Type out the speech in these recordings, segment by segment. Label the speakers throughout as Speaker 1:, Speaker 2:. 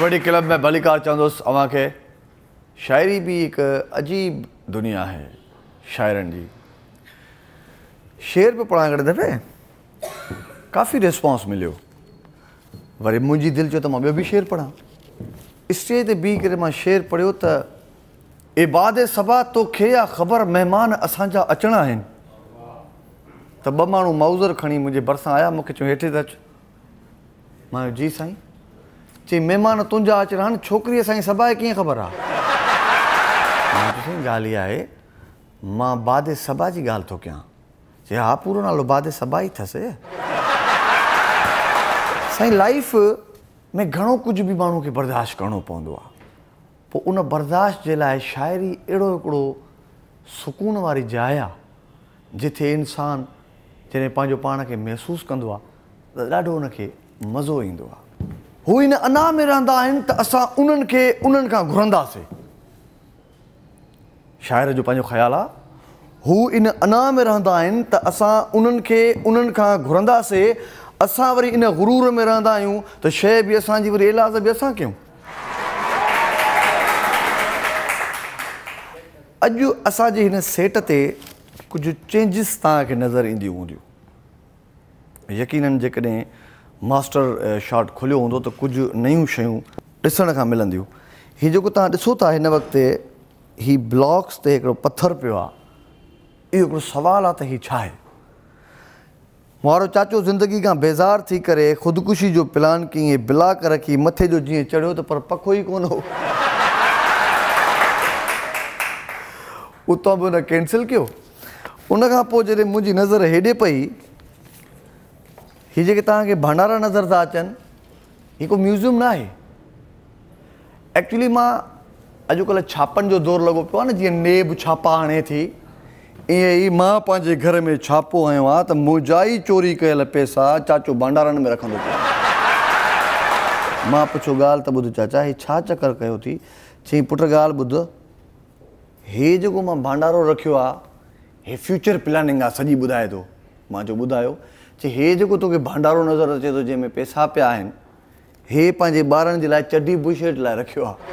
Speaker 1: Comedy club में भलीकार चवंदुसि अव्हांखे शायरी भी एक अजीब दुनिया है शायरनि जी। शेर पे पढ़ा हिकिड़े दफ़े काफ़ी रिस्पॉन्स मिलियो। वरी मुंहिंजी दिलि चयो त मां ॿियो बि शेर पढ़ां। स्टेज ते बीह करे मां शेर पढ़ियो त इबाद सबा तोखे या ख़बर महिमान असांजा अचणा आहिनि। त ॿ माण्हू माउज़र खणी मुंहिंजे भरिसां आया, मूंखे चयो हेठि त अचु। मां जी साईं। चई महिमान तुंहिंजा अचणा आहिनि, छोकिरीअ साईं सबा आहे कीअं ख़बर आहे? मां चयो साईं ॻाल्हि इहा आहे, मां बाद सबा जी ॻाल्हि थो कयां। चई हा पूरो नालो बाद सबा ई अथसि। साईं लाइफ में घणो कुझु बि माण्हू खे बर्दाश्त करिणो पवंदो आहे। पोइ उन बर्दाश्त जे लाइ शाइरी अहिड़ो हिकिड़ो सुकून वारी जाइ आहे जिथे इंसानु जॾहिं पंहिंजो पाण खे महसूसु कंदो आहे त ॾाढो उनखे मज़ो ईंदो आहे। हू इन अना में रहंदा आहिनि त असां उन्हनि खां घुरंदासीं। शाइर जो पंहिंजो ख़्यालु आहे, हू इन अना में रहंदा आहिनि त असां उन्हनि खां घुरंदासीं। असां वरी इन गुरूर में रहंदा आहियूं त शइ बि असांजी वरी इलाज बि असां कयूं। अॼु असांजे हिन सेट ते कुझु चेंजिस तव्हांखे नज़र ईंदियूं हूंदियूं। यकीननि जेकॾहिं मास्टर शॉट खुलियो हूंदो त कुझु नयूं शयूं ॾिसण खां मिलंदियूं। हीउ जेको तव्हां ॾिसो था हिन वक़्तु, हीउ ब्लॉक्स ते हिकिड़ो पथर पियो आहे। इहो हिकिड़ो सुवालु आहे त हीउ छा आहे? मुंहिंजो चाचो ज़िंदगी खां बेज़ार थी करे ख़ुदकुशी जो प्लान कई, ब्लाक रखी, मथे जो जीअं चढ़ियो त पर पखो ई कोन हो। उतां बि हुन कैंसिल कयो। उनखां पोइ जॾहिं मुंहिंजी नज़र हेॾे पई, हीअ जेके तव्हांखे भंडारा नज़र था अचनि, हीअ को म्यूज़ियम न आहे। एक्चुअली मां अॼुकल्ह छापनि जो दौरु लॻो पियो आहे न, जीअं नेब छापा हणे थी, ईअं ई मां पंहिंजे घर में छापो हयो आहे त मुंहिंजा ई चोरी कयल पैसा चाचो भंडारनि में रखंदो पियो। मां पुछो ॻाल्हि त ॿुध चाचा, हीअ छा चकर कयो थी? चई पुट ॻाल्हि ॿुध, हे जेको मां भंडारो रखियो आहे, हे फ्यूचर प्लानिंग आहे, सॼी ॿुधाए थो। मां चयो ॿुधायो। चई हे जेको तोखे भंडारो नज़र अचे थो जंहिंमें पैसा पिया आहिनि, हे पंहिंजे ॿारनि जे लाइ चडी बुशेट लाइ रखियो आहे।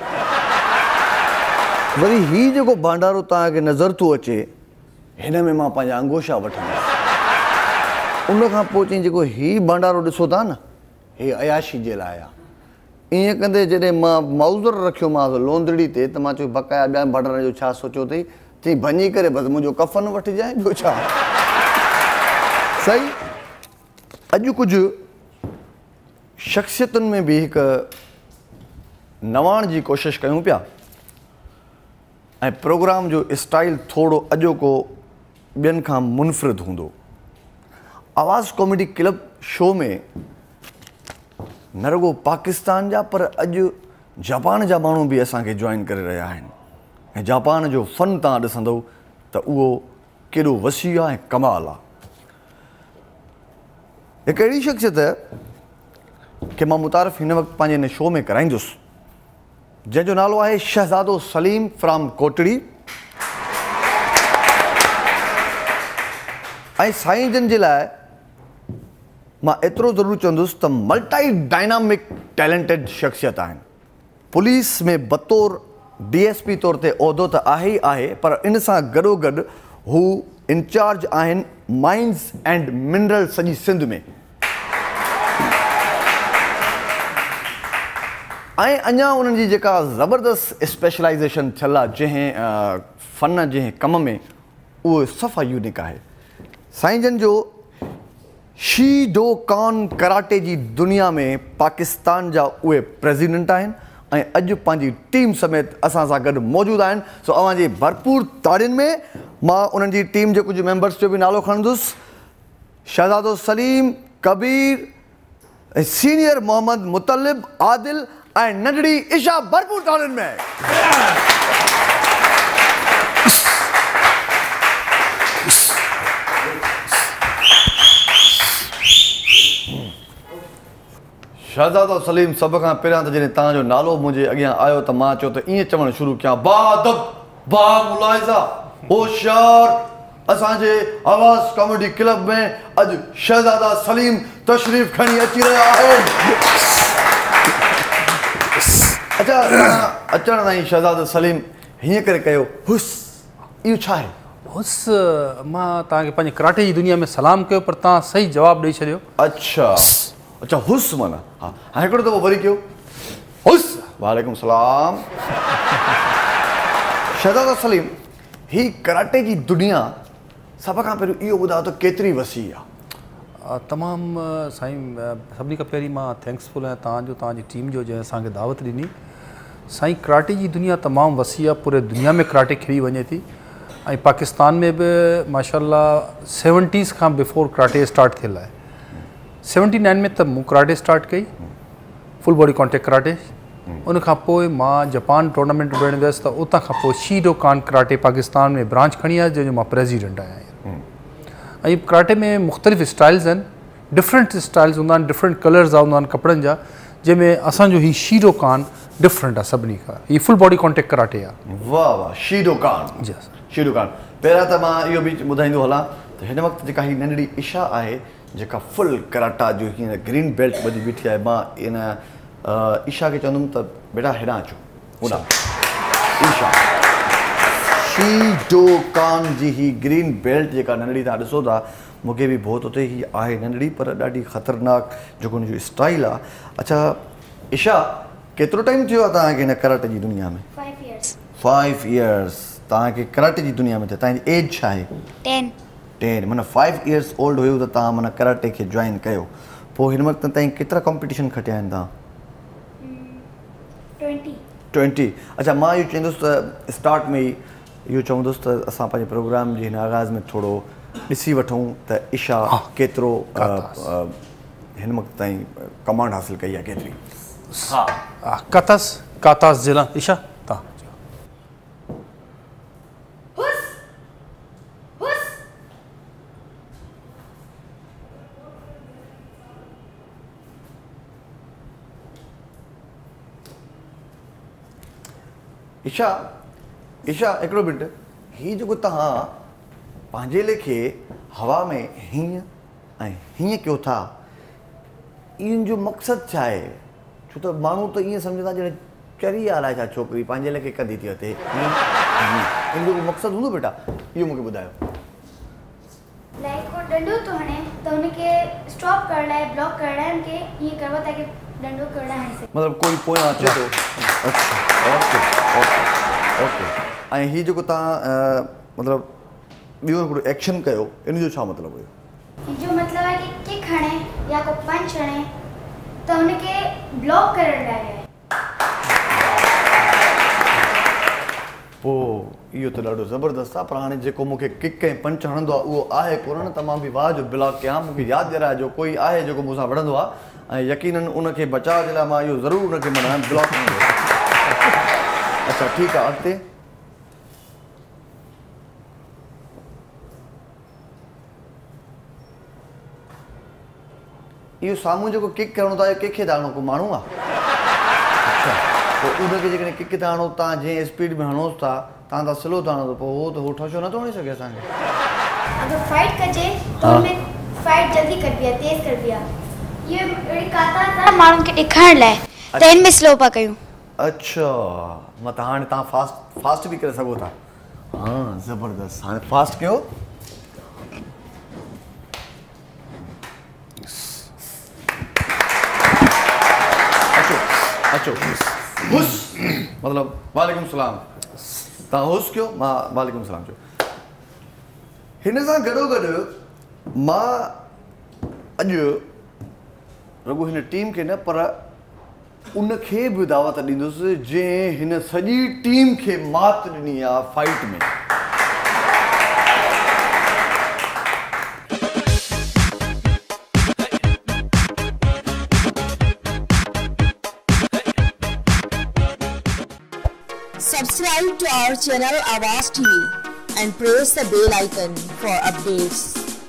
Speaker 1: वरी हीउ जेको भंडारो तव्हांखे नज़र थो अचे, हिन में मां पंहिंजा अंगोशा वठंदुसि। उनखां पोइ चई जेको हीउ भंडारो ॾिसो था न, हे अयाशी जे लाइ आहे। ईअं कंदे जॾहिं मां माउज़र रखियोमांसि लोंदड़ी ते, त मां चयो बक़ाया ॿिया भंडारनि जो छा सोचियो अथई? चई भञी करे बसि मुंहिंजो कफ़न वठिजांइ, ॿियो छा। सही। अॼु कुझु शख़्सियतुनि में बि हिकु नवाण जी कोशिशि कयूं पिया, ऐं प्रोग्राम जो स्टाइल थोरो अॼोको ॿियनि खां मुनफ़रिद हूंदो। आवाज़ कॉमेडी क्लब शो में न रुगो पाकिस्तान जा पर अॼु जापान जा माण्हू बि असांखे जॉइन करे रहिया आहिनि। ऐं जापान जो फ़न तव्हां ॾिसंदव त उहो केॾो वसी आहे ऐं कमाल आहे। हिकु अहिड़ी शख़्सियत खे मां मुतारिफ़ हिन वक़्तु पंहिंजे हिन शो में कराईंदुसि, जंहिंजो नालो आहे शहज़ादो सलीम फ्रॉम कोटड़ी। ऐं साईं जन जे लाइ मां एतिरो ज़रूरु चवंदुसि त मल्टी डायनामिक टैलेंटेड शख़्सियत आहिनि। पुलिस में बतौर DSP तौर ते उहिदो त आहे ई आहे, पर इन सां गॾोगॾु हू इंचार्ज आहिनि माइंस एंड मिनरल सॼी सिंध में। ऐं अञा उन्हनि जी जेका ज़बरदस्त स्पेशलाइज़ेशन थियल आहे जंहिं फ़न जंहिं कम में, उहो सफ़ा यूनिक आहे। साईं जन जो शीडोकान कराटे जी दुनिया में पाकिस्तान जा उहे प्रेसिडेंट आहिनि ऐं अॼु पंहिंजी टीम समेत असां सां गॾु मौजूदु आहिनि। सो अव्हांजी भरपूर ताड़ियुनि में मां उन्हनि जी टीम जे कुझु मेंबर्स जो बि नालो खणंदुसि। शहज़ादो सलीम, कबीर, सीनियर मोहम्मद मुतलिब, आदिल ऐं नंढड़ी इशा। भरपूर ताड़ियुनि में शहज़ादो सलीम, सभ खां पहिरियां त जॾहिं तव्हांजो नालो मुंहिंजे अॻियां आयो त मां चयो त ईअं चवणु शुरू कयां, बादब बा मुलाइज़ा होशियार, असांजे आवाज़ कॉमेडी क्लब में अॼु शहज़ादा सलीम तशरीफ़ खणी अची रहिया आहिनि। अच्छा अचण ताईं शहज़ाद सलीम हीअं करे कयो हुस इहो छा आहे?
Speaker 2: हुस मां तव्हांखे पंहिंजे कराटे जी दुनिया में सलाम कयो पर तव्हां सही जवाबु ॾेई छॾियो।
Speaker 1: अच्छा हुस माना हा हाणे हिकिड़ो दफ़ो वरी कयो हुस। वालेकुम सलाम। शहज़ाद सलीम ही कराटे जी दुनिया सभ खां पहिरियों इहो ॿुधायो त केतिरी वसी आहे?
Speaker 2: तमामु साईं सभिनी खां पहिरीं मां थैंक्सफुल आहियां तव्हांजी टीम जो जंहिं असांखे दावत ॾिनी। साईं कराटे जी दुनिया तमामु वसी आहे, पूरे दुनिया में कराटे खेॾी वञे थी ऐं पाकिस्तान में बि माशाल्लाह 70s खां बिफोर कराटे स्टार्ट थियल आहे। 79 में त मूं कराटे स्टार्ट कई, फुल बॉडी कॉन्टेक्ट कराटे। उन खां पोइ मां जापान टूर्नामेंट में वियुसि त उतां खां पोइ शीडो कान कराटे पाकिस्तान में ब्रांच खणी आयुसि जंहिंजो मां प्रेसिडेंट आहियां। ऐं कराटे में मुख़्तलिफ़ स्टाइल्स आहिनि, डिफरेंट स्टाइल्स हूंदा आहिनि, डिफरेंट कलर्स हूंदा आहिनि कपिड़नि जा, जंहिंमें असांजो ही शीडो कान डिफरेंट आहे सभिनी खां। हीअ फुल बॉडी कॉन्टेक्ट कराटे आहे।
Speaker 1: वाह वाह शीडो कान।
Speaker 2: जी
Speaker 1: शीडो कान। पहिरियां त मां इहो बि ॿुधाईंदो हलां त हिन वक़्तु जेका हीअ नंढड़ी इशा आहे जेका फुल कराटा जो हीअं ग्रीन बेल्ट ॿधी बीठी आहे, मां इन इशा खे चवंदुमि त बेटा हेॾां अचो होॾां। इशा शीडो कान जी ही ग्रीन बेल्ट जेका नंढड़ी तव्हां ॾिसो था, मूंखे बि बहुत उते ई आहे नंढड़ी पर ॾाढी ख़तरनाक जेको हुनजो स्टाइल आहे। अच्छा इशा केतिरो टाइम थियो आहे तव्हांखे हिन कराटे जी दुनिया में? 5 years तव्हांखे कराटे जी दुनिया में थियो। तव्हांजी एज छा आहे? 10 माना 5 years ओल्ड हुयो त तव्हां माना कराटे खे जॉइन कयो। पोइ हिन वक़्तु ताईं केतिरा कॉम्पिटिशन खटिया आहिनि तव्हां? 20। अच्छा मां इहो चवंदुसि त स्टार्ट में ई इहो चवंदुसि त असां पंहिंजे प्रोग्राम जे हिन आगाज़ में थोरो ॾिसी वठूं त इशा केतिरो हिन वक़्तु ताईं कमांड हासिल कई आहे केतिरी। हा
Speaker 2: कातास ज़िला इशा तव्हां
Speaker 1: इशा हिकिड़ो मिंट, हीअ जेको तव्हां पंहिंजे लेखे हवा में हीअं ऐं हीअं कयो था, इन जो मक़सदु छा आहे? छो त माण्हू त ईअं सम्झंदा ॼण चरी आला छा छोकिरी पंहिंजे लेखे कंदी थी अचे। इन जो मक़सदु हूंदो बेटा, इहो मूंखे ॿुधायो।
Speaker 3: लाइक को डंडो तो हणे त हुनखे स्टॉप करण लाइ ब्लॉक करण लाइ उनखे ईअं करबो ताकि डंडो करणु हणी सघे।
Speaker 1: मतिलबु कोई पोयां अचे थो। अच्छा ओके। ऐं हीअ जेको तव्हां मतिलबु ॿियो हिकिड़ो एक्शन कयो, इन जो छा मतिलबु हुयो?
Speaker 3: जो मतिलबु आहे कि किक हणे या को पंच हणे त हुनखे ब्लॉक करण लाइ आहे।
Speaker 1: पोइ इहो त ॾाढो ज़बरदस्तु आहे, पर हाणे जेको मूंखे किक ऐं पंच हणंदो आहे उहो आहे कोन त मां बि वाह जो ब्लॉक कयां। मूंखे यादि ॾियाराइजो कोई आहे जेको मूंसां विढ़ंदो आहे ऐं यकीनन उनखे बचाव जे लाइ मां इहो ज़रूरु उनखे माना ब्लॉक कंदो। अच्छा ठीकु आहे, अॻिते इहो साम्हूं जेको किक करणो था इहो कंहिंखे था हणो? को माण्हू आहे? अच्छा पोइ उनखे जेकॾहिं किक था हणो तव्हां जंहिं स्पीड में हणोसि था, तव्हां था स्लो था हणो त पोइ उहो त हू ठोशो नथो हणी सघे असांखे।
Speaker 3: अगरि फाइट कजे त हुनमें फाइट जल्दी कबी आहे, तेज़ कबी आहे। ये अहिड़ी कातार आहे माण्हुनि खे ॾेखारण लाइ त हिन में स्लो पिया कयूं।
Speaker 1: अच्छा मतिलबु हाणे तव्हां फास्ट बि करे सघो था। हा ज़बरदस्त, हाणे फास्ट कयो। अचो हुस मतिलबु वालेकुम सलाम। तव्हां हुस कयो, मां वालेकुम सलाम चयो। हिन सां गॾोगॾु मां अॼु रुॻो हिन टीम खे न पर उनखे बि दावत ॾींदुसि जंहिं हिन सॼी टीम खे मात ॾिनी आहे फाइट में।
Speaker 4: Subscribe to our channel Awaaz TV and press the bell icon for updates.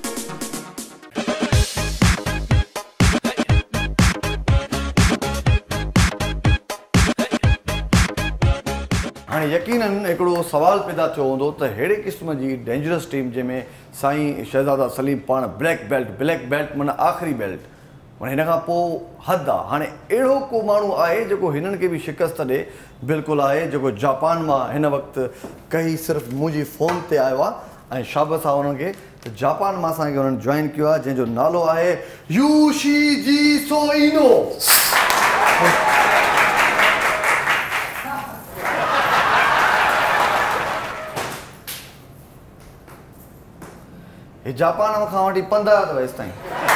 Speaker 1: हाणे यकीनन हिकिड़ो सवाल पैदा थियो हूंदो त अहिड़े क़िस्म जी डेंजरस टीम जंहिंमें साईं शहज़ादा सलीम पाण ब्लैक बेल्ट माना आख़िरी बेल्ट हिन खां पोइ हद आहे। हाणे अहिड़ो को माण्हू आहे जेको हिननि खे बि शिकस्त ॾे, बिल्कुलु आहे, जेको जापान मां हिन वक़्तु कई सिर्फ़ु मुंहिंजी फ़ोन ते आयो आहे ऐं शाबस आहे उन्हनि खे त जापान मां असांखे उन्हनि जॉइन कयो आहे, जंहिंजो नालो आहे यूशी सोइनो। हे जापान खां वठी 15 अथव हेसि ताईं।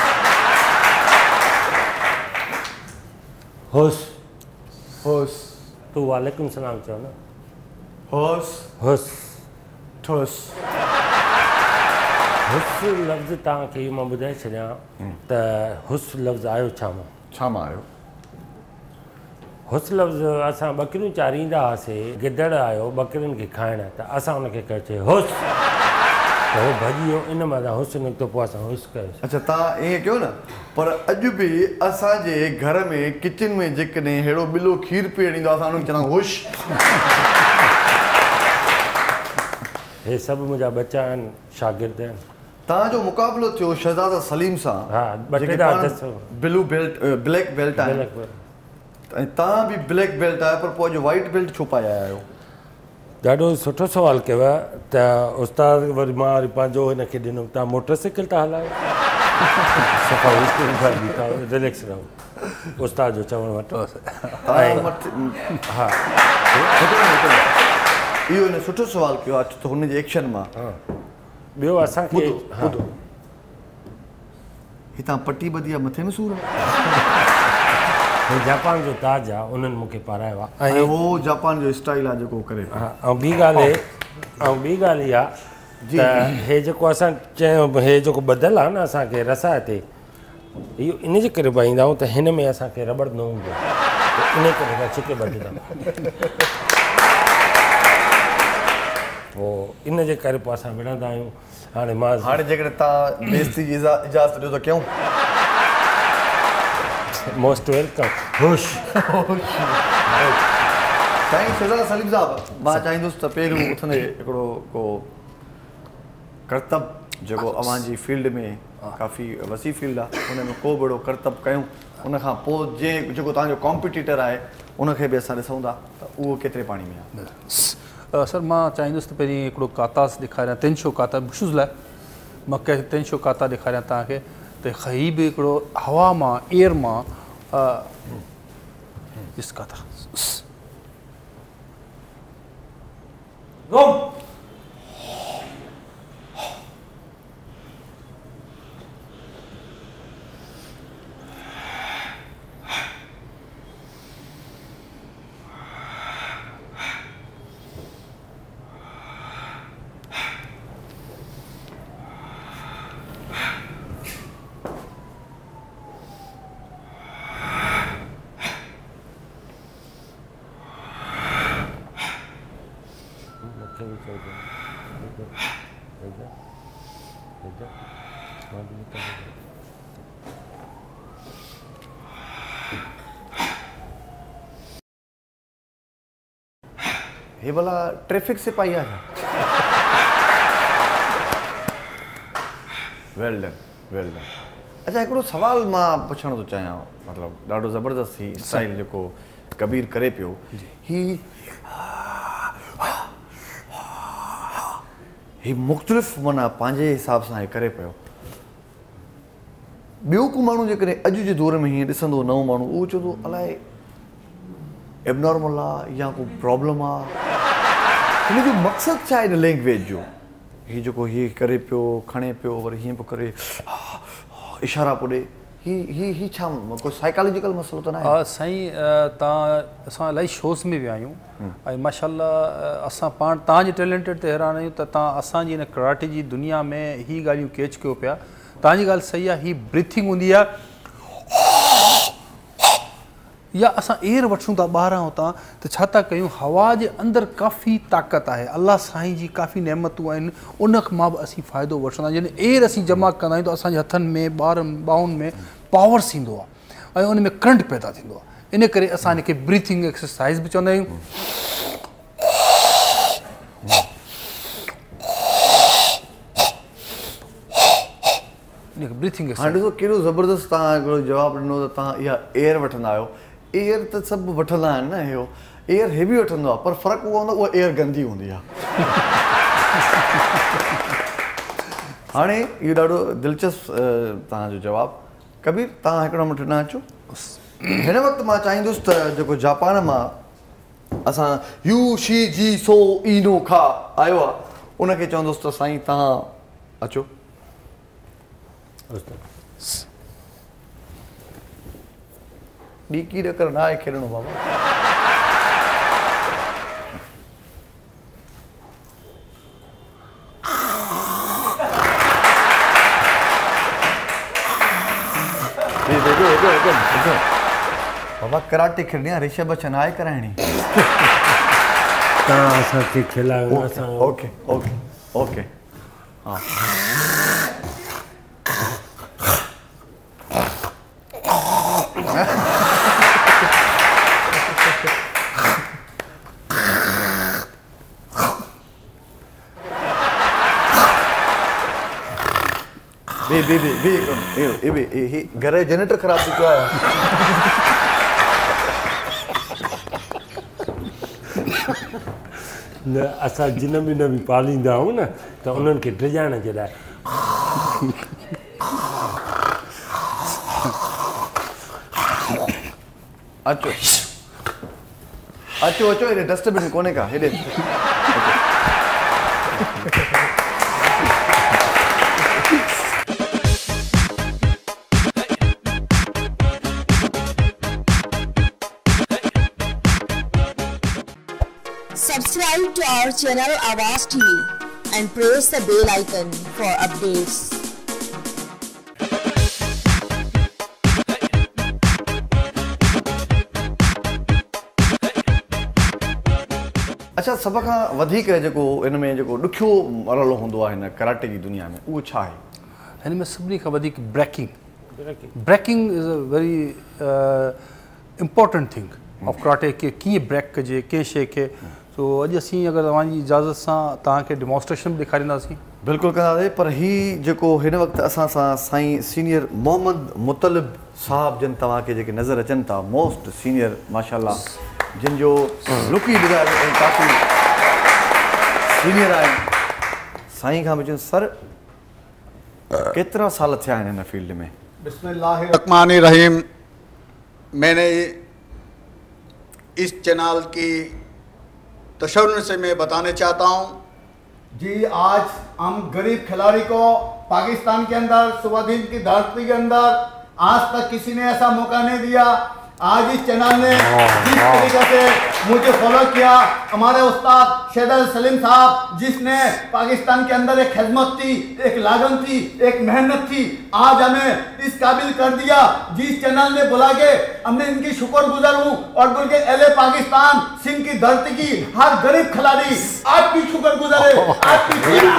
Speaker 5: होश
Speaker 1: होस
Speaker 5: तूं वालेकुम सलाम चओ न।
Speaker 1: होस
Speaker 5: होश
Speaker 1: ठोस
Speaker 5: हुस लफ़्ज़ तव्हांखे मां ॿुधाए छॾियां त हुस लफ़्ज़ आयो छा मां?
Speaker 1: छा मां आयो?
Speaker 5: हुस लफ़्ज़ असां ॿकरियूं चारींदा हुआसीं, गिदड़ आयो ॿकरियुनि खे खाइण, त असां हुनखे कयोसीं हुस, त उहो भॼी वियो, इन मां हुस निकितो, पोइ असां हुस कयोसीं।
Speaker 1: अच्छा तव्हां ईअं कयो न, पर अॼु बि असांजे घर में किचन में जेकॾहिं अहिड़ो ॿिलो खीर पीअण ईंदो आहे असां हुनखे चवंदा हुश।
Speaker 5: हे सभु मुंहिंजा बच्चा आहिनि, शागिर्द आहिनि।
Speaker 1: तव्हांजो मुक़ाबिलो थियो शहज़ादा सलीम सां,
Speaker 5: हा,
Speaker 1: जेके पाण ब्लू बेल्ट ब्लैक बेल्ट आहे, ऐं तव्हां बि ब्लैक बेल्ट आहे, पर पोइ अॼु वाइट बेल्ट छो पाए आया आहियो?
Speaker 5: ॾाढो सुठो सुवालु कयव। त उस्ताद वरी मां वरी पंहिंजो हिनखे ॾिनो, तव्हां मोटरसाइकिल था हलायो? रिलैक्स रहो, उस्ताद जो चवणु वठो। हा,
Speaker 1: इहो हिन सुठो सुवालु कयो आहे, त हुनजे एक्शन मां।
Speaker 5: ॿियो असांखे
Speaker 1: हितां पटी ॿधी आहे, मथे में सूर आहे।
Speaker 5: हे जापान जो ताज आहे, उन्हनि मूंखे पारायो आहे,
Speaker 1: ऐं उहो जापान जो स्टाइल आहे जेको करे।
Speaker 5: हा, ऐं ॿी ॻाल्हि इहा त हे जेको असां चयूं, हे जेको ॿधल आहे न असांखे रसाए ते, इहो इन जे करे पाईंदा आहियूं त हिन में असांखे रबड़ न हूंदो आहे, इन करे असां छिके ॿधंदा पोइ इन जे करे पोइ असां विढ़ंदा आहियूं। हाणे
Speaker 1: जेकॾहिं तव्हां बेइज़ती जी इजाज़त ॾियो त कयूं?
Speaker 5: Most welcome. होश
Speaker 1: साईं शहज़ादा सलीम साहिबु, मां चाहींदुसि त पहिरियों उथंदे हिकिड़ो को करतब जेको अव्हांजी फील्ड में काफ़ी वसी फील्ड आहे, हुन में को बि अहिड़ो करतब कयूं, उनखां पोइ जेको तव्हांजो कॉम्पिटिटर आहे उनखे बि असां ॾिसूं था त उहो केतिरे पाणी में आहे।
Speaker 2: सर मां चाहींदुसि त पहिरीं हिकिड़ो कातास ॾेखारियां, तेंशो काता बुशुज़ लाइ मां कंहिं तेंशो काता ॾेखारियां तव्हांखे, त ही बि हिकिड़ो हवा मां, एयर मां इस काता
Speaker 1: हे भला ट्रैफिक से पाई आहे? Well done, well done. अच्छा हिकिड़ो सवाल मां पुछण थो चाहियां, मतिलबु ॾाढो ज़बरदस्त ही स्टाइल जेको कबीर करे पियो, ही मुख़्तलिफ़ माना पंहिंजे हिसाब सां हे करे पियो। ॿियो को माण्हू जेकॾहिं अॼु जे दौर में हीअं ॾिसंदो नओं माण्हू, उहो चवंदो अलाए एबनॉर्मल आहे या को प्रॉब्लम आहे, हिन जो मक़सदु छा आहे हिन लैंग्वेज जो? हीअ जेको हीअ करे पियो, खणे पियो, वरी हीअं पियो करे, इशारा पियो ॾे, ही छा को साइकोलॉजिकल मसइलो त न आहे?
Speaker 2: साईं तव्हां असां इलाही शोज़ में विया आहियूं ऐं माशाल्लाह असां पाण तव्हांजे टैलेंटेड ते हैरान आहियूं त तव्हां असांजी हिन कराटे जी दुनिया में ही ॻाल्हियूं कैच कयो पिया। तव्हांजी ॻाल्हि सही आहे, ही ब्रीथिंग हूंदी आहे, या असां एयर वठूं था ॿाहिरां हुतां त छा था कयूं, हवा जे अंदरि काफ़ी ताक़त आहे, अलाह साईं जी काफ़ी नेमतूं आहिनि, उन खां बि असीं फ़ाइदो वठंदा आहियूं। जॾहिं एयर असीं जमा कंदा आहियूं त असांजे हथनि में, ॿाहुनि में पावर्स ईंदो आहे ऐं उन में करंट पैदा थींदो आहे। इन करे असां हिनखे ब्रीथिंग एक्सरसाइज़ बि चवंदा आहियूं। ब्रीथिंग
Speaker 1: हाणे ॾिसो कहिड़ो ज़बरदस्त तव्हां हिकिड़ो जवाबु ॾिनो त तव्हां इहा एयर वठंदा आहियो। एयर त सभु वठंदा आहिनि न, इहो एयर हे बि वठंदो आहे, पर फ़र्क़ु उहो हूंदो उहा एयर गंदी हूंदी आहे। हाणे इहो ॾाढो दिलचस्प तव्हांजो जवाबु। कबीर तव्हां हिकिड़ो मिंट न अचो। हिन वक़्तु मां चाहींदुसि त जेको जापान मां असां यू शी जी सो ईनो खा आयो आहे उनखे चवंदुसि त साईं तव्हां अचो। ॾीकी ॾकर न आहे खेॾणो बाबा। बाबा कराटे खेॾणी आहे, ऋषभ बच्चन आहे कराइणी।
Speaker 5: तव्हां असांखे खिलायो असां।
Speaker 1: ओके ओके ओके हा घर जो जनरेटर ख़राब थी पियो आहे।
Speaker 5: न असां जिन बि न बि पालींदा आहियूं न त उन्हनि खे डिॼाइण जे लाइ
Speaker 1: अचो अचो अचो हेॾे डस्टबिन कोन्हे का हेॾे।
Speaker 4: Subscribe to our channel Awaaz TV and press the bell icon for updates.
Speaker 1: अच्छा सभ खां वधीक जेको इन में जेको ॾुखियो मरहलो हूंदो आहे हिन कराटे जी दुनिया में उहो छा आहे?
Speaker 2: हिन में सभिनी खां वधीक breaking is a very important thing of karate के कीअं ब्रेक कजे कंहिं शइ खे। सो अॼु असीं अगरि तव्हांजी इजाज़त सां तव्हांखे डेमोन्स्ट्रेशन बि ॾेखारींदासीं।
Speaker 1: बिल्कुलु कंदासीं, पर हीउ जेको हिन वक़्तु असां सां साईं सीनियर मोहम्मद मुतलिब साहब जिन तव्हांखे जेके नज़र अचनि था, मोस्ट सीनियर माशाल्लाह, जिन जो लुक ई ॿुधाए काफ़ी सीनियर आहिनि। साईं खां पुछूं सर केतिरा साल थिया आहिनि हिन फील्ड में?
Speaker 6: बिस्मिल्लाहिर्रहमानिर्रहीम। मैंने इस चैनल की तशव्वुर से मैं बताना चाहता हूँ
Speaker 7: जी, आज हम गरीब खिलाड़ी को पाकिस्तान के अंदर सुवादीन की धरती के अंदर आज तक किसी ने ऐसा मौका नहीं दिया। आज इस चैनल ने जिस तरीके से मुझे फॉलो किया, हमारे उस्ताद शेदर सलीम साहब जिसने पाकिस्तान के अंदर एक खिदमत थी, एक लागन थी, एक मेहनत थी, आज हमें इस काबिल कर दिया। जिस चैनल ने बुला के हमने इनकी शुक्रगुजार हूँ और बोल के एले पाकिस्तान सिंध की धरती की हर गरीब खिलाड़ी आपकी शुक्रगुजार है, आपकी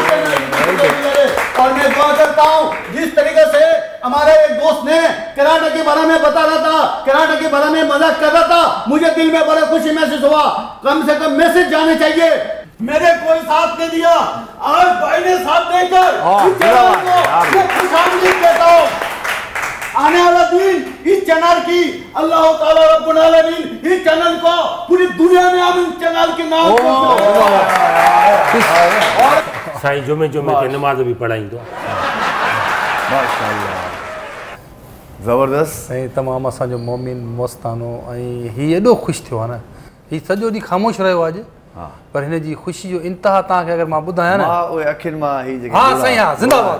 Speaker 7: और मैं दुआ करता हूँ जिस तरीके से हमारे एक दोस्त ने कराटे के बारे में बता रहा था, कराटे के बारे में मजाक कर रहा था, मुझे दिल में बड़ा खुशी महसूस हुआ। कम से कम मैसेज जाने चाहिए। मेरे कोई साथ नहीं दिया, आज भाई ने साथ देकर खुशामदीद कहता हूँ। आने वाला दिन इस चैनल की अल्लाह ताला रब्बुल आलमीन इस चैनल को पूरी दुनिया में हम इस चैनल के नाम और
Speaker 5: साईं जुमे के नमाज भी पढ़ाईंदो।
Speaker 1: माशाल्लाह ज़बरदस्त।
Speaker 2: ऐं तमामु असांजो मोमिन मोस्तानो ऐं हीउ एॾो ख़ुशि थियो आहे न, हीउ सॼो ॾींहुं ख़ामोश रहियो आहे अॼु, पर हिन जी ख़ुशी जो इंतिहा तव्हांखे अगरि मां ॿुधायां न।
Speaker 1: उहे अखियुनि मां ही जेके
Speaker 2: हा साईं हा, ज़िंदाबाद।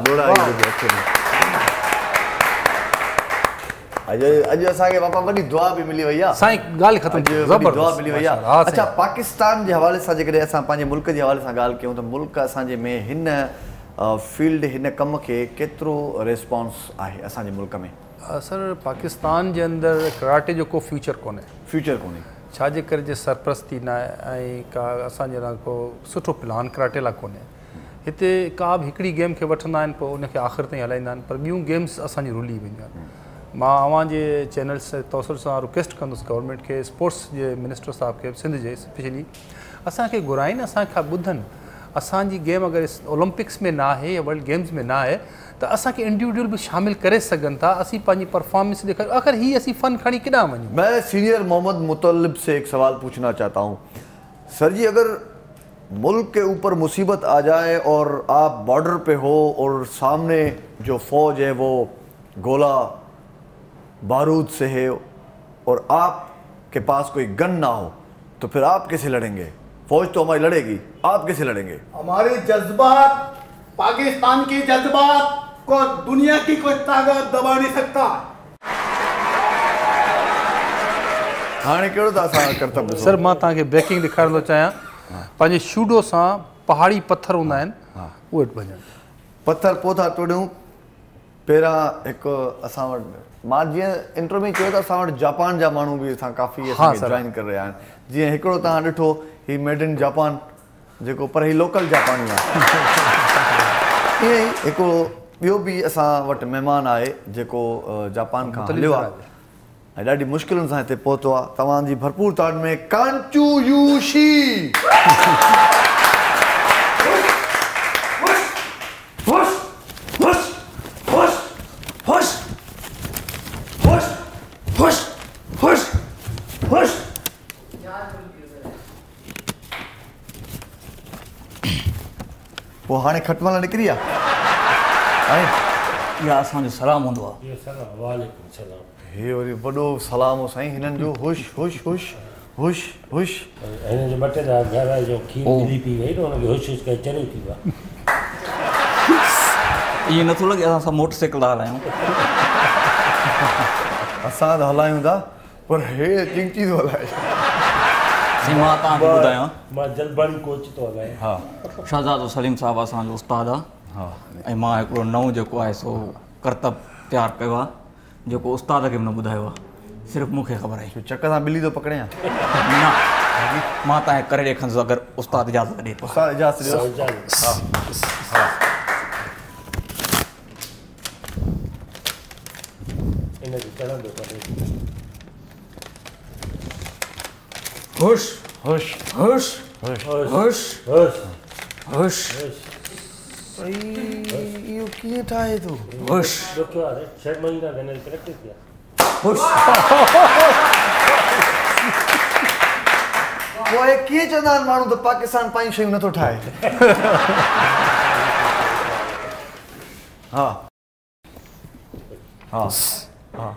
Speaker 1: अॼु असांखे बाबा वॾी दुआ बि मिली वई आहे।
Speaker 2: साईं ॻाल्हि ख़तमु,
Speaker 1: दुआ मिली वई आहे। अच्छा पाकिस्तान जे हवाले सां जेकॾहिं असां पंहिंजे मुल्क जे हवाले सां ॻाल्हि कयूं त मुल्क असांजे में हिन फील्ड हिन कम खे केतिरो रिस्पॉन्स आहे असांजे मुल्क में?
Speaker 2: सर पाकिस्तान जे अंदरि कराटे जो को फ्यूचर कोन्हे।
Speaker 1: फ्यूचर कोन्हे
Speaker 2: छाजे करे जे सरपरस्ती न आहे ऐं का असांजे लाइ को सुठो प्लान कराटे लाइ कोन्हे। हिते का बि हिकिड़ी गेम खे वठंदा आहिनि, पोइ उनखे आख़िर ताईं हलाईंदा आहिनि, पर ॿियूं गेम्स असांजी रुली वेंदियूं आहिनि। मां अव्हांजे चैनल से तौसर सां रिक्वेस्ट कंदुसि गवर्नमेंट खे, स्पोर्ट्स जे मिनिस्टर साहब खे, सिंध जे स्पेशली असांखे घुराइनि, असांखां ॿुधनि। असांजी गेम अगरि ओलंपिक्स में ना आहे या वर्ल्ड गेम्स में ना आहे त असांखे इंडिविजुअल बि शामिल करे सघनि था, असीं पंहिंजी परफॉर्मेंस ॾेखारियूं। आख़िर ही असीं फ़न खणी किॾां वञूं?
Speaker 1: मैं सीनियर मोहम्मद मुतल्लिब से एक सवाल पूछना चाहता हूँ। सर जी, अगर मुल्क के ऊपर मुसीबत आ जाए और आप बॉर्डर पे हो और सामने जो फ़ौज है वो गोला बारूद से है और आपके पास कोई गन ना हो, तो फिर आप कैसे लड़ेंगे? फौज तो हमारी लड़ेगी, आप कैसे लड़ेंगे?
Speaker 7: हमारे जज्बात, पाकिस्तान की जज्बात को दुनिया की कोई ताकत दबा नहीं सकता।
Speaker 1: हाणे कहिड़ो था असां कर्तव्य?
Speaker 2: सर मां तव्हांखे ब्रेकिंग ॾेखारण थो चाहियां। पंहिंजे शूडो सां पहाड़ी पत्थर हूंदा आहिनि उहे भॼनि।
Speaker 1: पत्थर पोइ था तोड़ियूं। पहिरां हिकु असां वटि, मां जीअं इंट्रो में चयो त असां वटि जापान जा माण्हू बि असां काफ़ी जॉइन करे रहिया आहिनि। जीअं हिकिड़ो तव्हां ॾिठो ही मेड इन जापान, जेको पर ही लोकल जापानी आहे। ईअं ई हिकिड़ो ॿियो बि असां वटि महिमान आहे जेको जापान खां हलियो आहे ऐं ॾाढी मुश्किलुनि सां हिते पहुतो आहे। तव्हांजी भरपूर ताड़ में कांचू यूशी। पोइ हाणे खटमल निकिरी आहे।
Speaker 8: इहा असांजो सलाम हूंदो आहे।
Speaker 5: वालेकुम सलाम।
Speaker 1: हे वरी वॾो सलाम हो साईं हिननि जो। हुश हुश हुश हुश हुश।
Speaker 5: हिन जो ॿ टे घर जो खीर मिली पी वई न, हुनखे हुश हुश करे चरियो थी वियो आहे।
Speaker 8: ईअं नथो लॻे असां मोटरसाइकिल था हलायूं।
Speaker 1: असां त हलायूं था पर हे चिंची थो हलाए।
Speaker 8: मां तव्हांखे ॿुधायां,
Speaker 5: मां जलबानी कोच थो हलायां।
Speaker 1: हा,
Speaker 8: शहज़ादो सलीम साहिबु असांजो उस्तादु आहे।
Speaker 1: हा,
Speaker 8: ऐं मां हिकिड़ो नओं जेको आहे सो करतब तयारु कयो आहे, जेको उस्ताद खे बि न ॿुधायो आहे, सिर्फ़ु मूंखे ख़बर आहे।
Speaker 1: चक सां ॿिली थो पकड़ियां?
Speaker 8: न, मां तव्हांखे करे ॾेखारींदुसि अगरि उस्ताद इजाज़त ॾिए थो।
Speaker 1: इजाज़त ॾियो।
Speaker 8: हुश
Speaker 1: हुश
Speaker 8: हुश हुश हुश हुश।
Speaker 1: इहो कीअं ठाहे थो?
Speaker 8: हुश
Speaker 5: 6 महीना थियनि प्रैक्टिस कया।
Speaker 8: हुश।
Speaker 1: पोइ कीअं चवंदा आहिनि माण्हू त पाकिस्तान पंहिंजी शयूं नथो ठाहे? हा हा हा।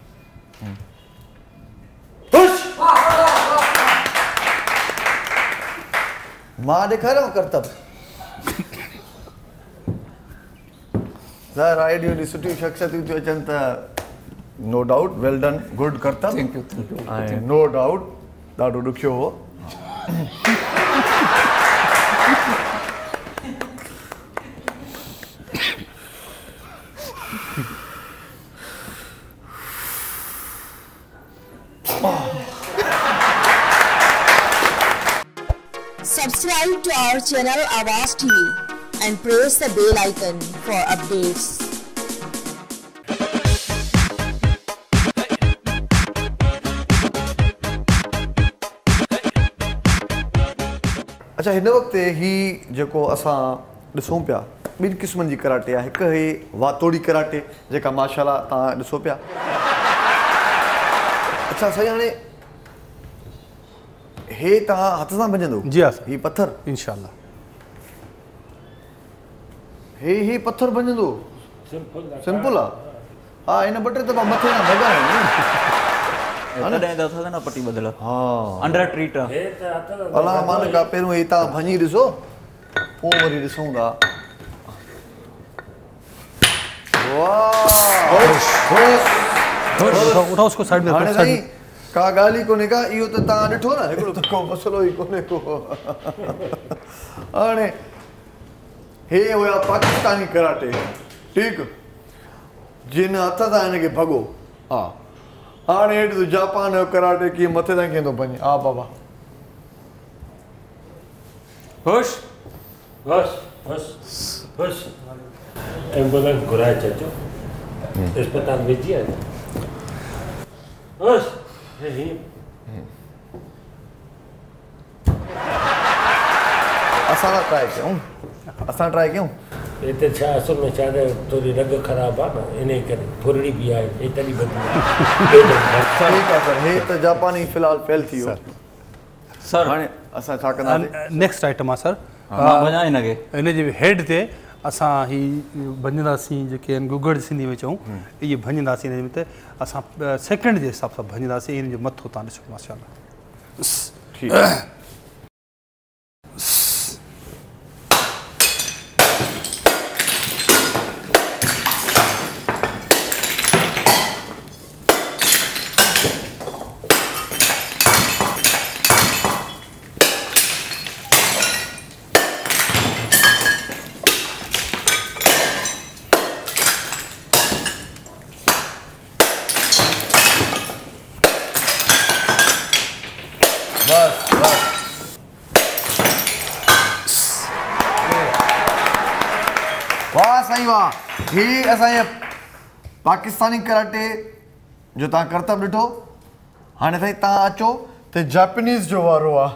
Speaker 1: मां ॾेखारियो करतब। ज़ाहिर आहे एॾी सुठियूं शख़्सियतूं थियूं अचनि त no doubt well done, good करतब।
Speaker 8: Thank you.
Speaker 1: ऐं नो डाउट ॾाढो ॾुखियो हो।
Speaker 4: Subscribe to our channel Awaaz TV and press the bell icon for updates.
Speaker 1: अच्छा, हिन वक़्तु ही जेको असां ॾिसूं पिया ॿिनि क़िस्मनि जी कराटे आहे। हिकु हे वातोड़ी कराटे जेका माशाल्लाह तव्हां ॾिसो पिया। अच्छा साईं, हाणे हे तव्हां हथ सां भॼंदो?
Speaker 2: जी हा साईं।
Speaker 1: ही पत्थर
Speaker 2: इंशाल्लाह।
Speaker 1: हे पत्थर भॼंदो? सिंपल आहे। हा, हिन ॿ टे दफ़ा मथे खां भॼा
Speaker 8: तॾहिं त अथव न पटी बदिल।
Speaker 1: हा,
Speaker 8: अंडर ट्रीट।
Speaker 1: अलाह मालिक आहे, पहिरियों ही तव्हां भञी ॾिसो पोइ वरी ॾिसूं था।
Speaker 2: उठाओ उसको साइड में।
Speaker 1: हाणे साईं का ॻाल्हि ई कोन्हे का, इहो त तव्हां ॾिठो न, हिकिड़ो त को मसइलो ई कोन्हे को। हाणे हे हुया पाकिस्तानी कराटे, ठीकु, जिन हथ सां हिनखे भॻो। हा, हाणे हेठि तूं जापान जो कराटे कीअं मथे ताईं कीअं थो भञे? हा बाबा।
Speaker 8: हुश
Speaker 5: बस बस बस। एम्बुलेंस घुराए छॾिजो, अस्पताल विझी आहे। बस
Speaker 1: असां ट्राई कयूं
Speaker 5: हिते छा असुल में छा थोरी रग ख़राबु आहे न इन करे फुरड़ी बि आहे हे तॾहिं
Speaker 1: ठीकु आहे सर हे त जापानी फ़िलहालु फेल थी वियो
Speaker 8: सर
Speaker 1: हाणे असां छा कंदासीं
Speaker 2: नेक्स्ट आइटम आहे सर
Speaker 8: मां वञा हिनखे
Speaker 2: हिनजे हेड ते असां ही भंजंदासीं जेके आहिनि गुगड़ सिंधी में चऊं इहे भंजंदासीं हिन ते असां सेकेंड जे हिसाब सां भंजंदासीं हिन जो मथो तव्हां ॾिसो माशाल्लाह
Speaker 1: ठीकु आहे वाह साईं वाह ही असांजे पाकिस्तानी कराटे जो तव्हां करतब ॾिठो हाणे साईं तव्हां अचो त जापानीज़ जो वारो आहे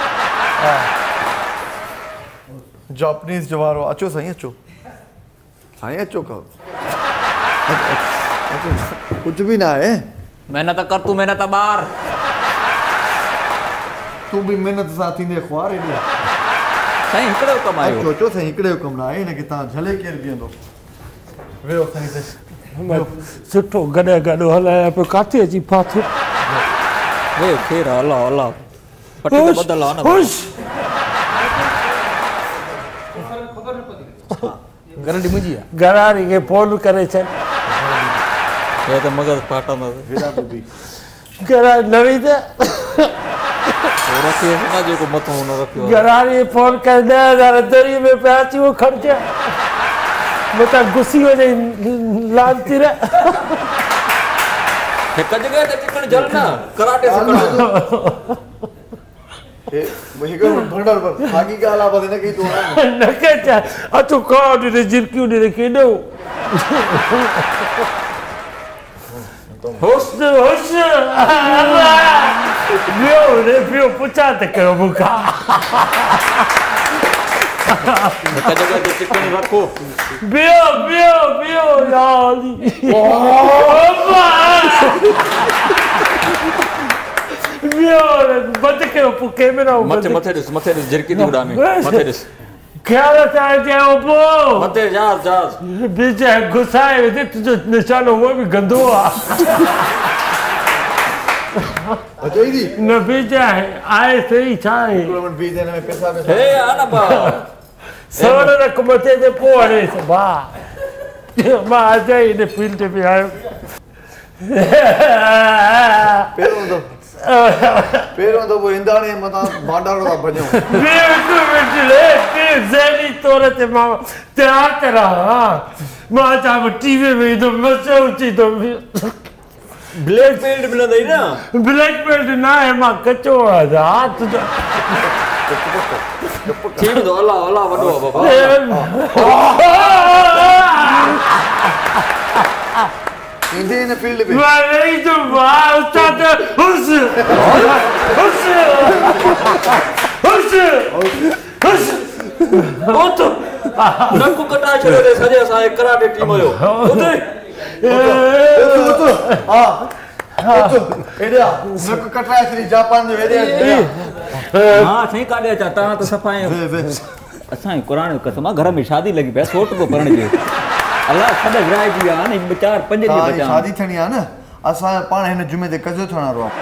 Speaker 1: जापानीज़ जो वारो अचो साईं अचो साईं अचो कहो कुझु बि न आहे
Speaker 8: महिनत कर तूं महिनत ॿार
Speaker 1: तूं बि महिनत सां थींदे ख़्वार हेॾो
Speaker 8: साईं हिकिड़ो कमु आयो
Speaker 1: अचो अचो साईं हिकिड़े जो कमु न आहे हिनखे तव्हां झले केरु बीहंदो वियो साईं
Speaker 5: सुठो गॾु गॾु हलाया पियो काथे अची फाथो
Speaker 8: वे खेर हला हला पटी तो बदल आहे न
Speaker 2: गारंटी मुंहिंजी आहे
Speaker 5: गरारी खे फोन करे छॾ
Speaker 8: हे त मगज़ फाटंदसि
Speaker 5: गरारी नवी त
Speaker 8: रखियो न जेको मथो हुन रखियो
Speaker 5: गरारी फोन करे 10,000 दरी में पिया अची उहो ख़र्च मथां गुसी वञे लानती रे
Speaker 8: हिकु जॻह ते चिकन जल न कराटे सिखणो
Speaker 1: हिकिड़ो भंडार पर साॻी ॻाल्हि आहे बसि हिनखे ई तूं
Speaker 5: न के छा अचो काड ॾे झिरकियूं ॾे केॾो हुस्न हुस्न ॿियो रे ॿियो पुछा त कयो मूंखां
Speaker 8: हिकु जॻह ते चिकन रखो
Speaker 5: ॿियो ॿियो ॿियो यारी ॿियो बंदि कयो पोइ कैमरा
Speaker 8: मथे मथे ॾिस झिरकी थी उॾामे मथे ॾिस
Speaker 5: ख्याल सां चयो पोइ
Speaker 8: मथे जहाज़
Speaker 5: बीच गुसाए विझे तुंहिंजो निशानो उहो बि गंदो आहे न बीच आहे सही छा आहे
Speaker 8: हे आना बा
Speaker 5: सवण रख मथे ते पोइ हणे भाउ मां अॼु ई हिन फील्ड में आयो
Speaker 1: पहिरियों दफ़ो इंदाणे मथां भांडारो था भॼूं
Speaker 5: ज़हनी तौर ते मां तयारु करां मां चवां टीवी में ईंदो मज़ो अची थो
Speaker 8: ब्लैक बेल्ट मिलंदई न
Speaker 5: ब्लैक बेल्ट न आहे मां कचो आहियां
Speaker 8: थी वेंदो अला अला वॾो आहे बाबा
Speaker 1: ईंदे हिन फील्ड में
Speaker 5: मां रही तो उस्ताद हुस
Speaker 8: ओ तो नकु कटा छॾियो रे सॼे असांजे कराटे टीम जो उते
Speaker 1: हेॾिया नक कटाए छॾी जापान जो हेॾिया
Speaker 8: हा साईं काॾे अचां तव्हां त सफ़ा असांजी क़ुर जो कसम आहे घर में शादी लॻी पिया सोट पियो करण जो अलाह छॾ विराइजी आहे न 4-5 ॾींहं बचा
Speaker 1: शादी थियणी आहे न असां पाण हिन जुमे ते कजो थियणो आहे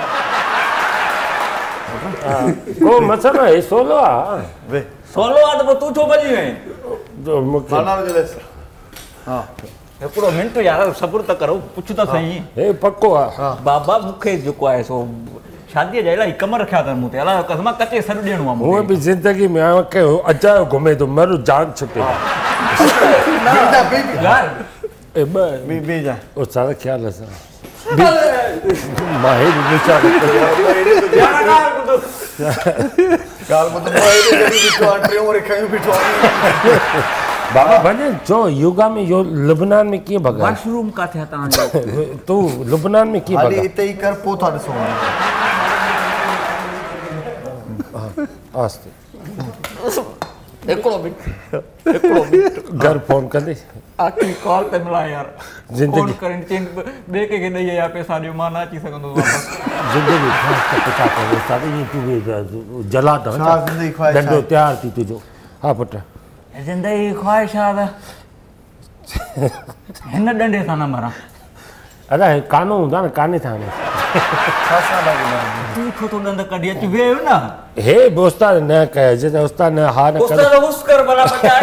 Speaker 5: को मसलो आहे सोलो आहे
Speaker 8: सोलो आहे त पोइ तूं छो भॼी वएं
Speaker 1: हा
Speaker 8: हिकिड़ो मिंट यार सब्र त करो पुछ त सही
Speaker 5: हे पको आहे
Speaker 8: बाबा मूंखे जेको आहे सो शादीअ जा इलाही कम रखिया अथनि मूं ते अलाह कसम कचे सॾु ॾियणो आहे
Speaker 5: हूअं बि ज़िंदगी में अजायो घुमे थो मर जान छुटे सारा ख्याल सां बाबा भॼन चो योगा में यो लुबनान में कीअं भॻा
Speaker 8: वॉशरूम किथे आहे तव्हांजो
Speaker 5: तूं लुबनान में कीअं भॻा
Speaker 1: हिते ई कर पोइ था ॾिसो
Speaker 5: आस्ते घर फोन कंदे
Speaker 8: आखिरी कॉल पे मिला यार
Speaker 5: जिंदगी
Speaker 8: फोन करें चेन बे के ॾेई या पैसा ॾियो मां न अची सघंदो वापसि
Speaker 5: जिंदगी पुछा करे सादी तू जला दो
Speaker 1: छा ज़िंदगी ख़्वाहिश
Speaker 5: डंडो
Speaker 1: आहे?
Speaker 5: तैयार थी तुझो हा पुट
Speaker 8: ज़िंदगी ख़्वाहिशात हिन डंडे सां न मरां
Speaker 5: अरे कानो हूंदा न काने था हाणे
Speaker 8: तूं छो थो ॾंद कढी अची वेह न
Speaker 5: हे उस्ताद न कहे जे उस्ताद न हा न करे
Speaker 8: उस्ताद हुस कर भला बचाए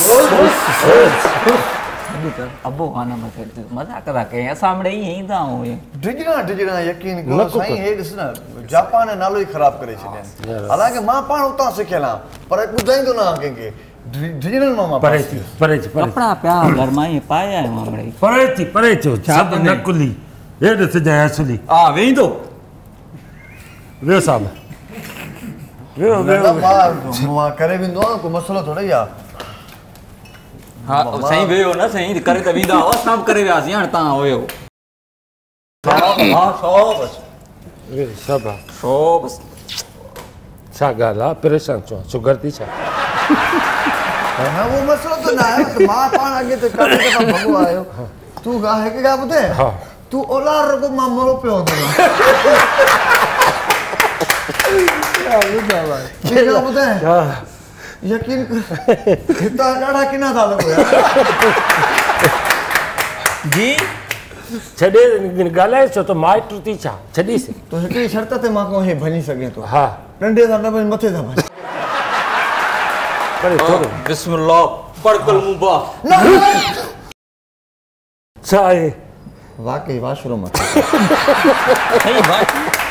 Speaker 8: अबो खाना मज़ाक था कयूं असां मिड़े ईअं ईंदा आहियूं
Speaker 1: डिजणा यकीन करो साईं हे ॾिस न जापान जो नालो ई ख़राबु करे छॾियनि हालांकि मां पाण उतां सिखियल आहियां पर ॿुधाईंदो न आहियां कंहिंखे डिजणनि मां
Speaker 5: परे थी
Speaker 8: कपिड़ा पिया घर मां ईअं पाए आहियो मां मिड़े
Speaker 5: परे थी छा न कुली हे ॾिस जाए असली
Speaker 8: हा वेंदो
Speaker 5: वियो साहब वियो
Speaker 1: मां करे वेंदो आहियां कोई मसइलो थोरी आहे
Speaker 8: हा साईं वेहो न साईं करे त वेंदा हुआ सभु करे वियासीं हाणे तव्हां हुयो हा
Speaker 5: सब
Speaker 8: सौ बसि
Speaker 5: छा ॻाल्हि आहे परेशान छो शुगर थी छा
Speaker 1: न उहो मसइलो त न आहे मां पाण अॻे त काफ़ी दफ़ा भॻो आहियो तूं हिकु ॻाल्हि ॿुधाए
Speaker 5: हा
Speaker 1: तूं ओलार रुॻो मां मरो पियो ॿुधाए यकीन हितां ॾाढा किना था लॻो
Speaker 8: जी
Speaker 5: छॾे ॻाल्हाए छो त माइट थी छा छॾीसि
Speaker 1: तो हिकिड़ी शर्त ते मां कोई भञी सघे थो
Speaker 5: हा
Speaker 1: डंडे सां न भञ मथे सां भञ
Speaker 5: परे थोरो
Speaker 8: बिस्मिल्लाह पड़कल मुबा
Speaker 5: छा आहे
Speaker 1: वाकई वाशरूम
Speaker 8: सही बात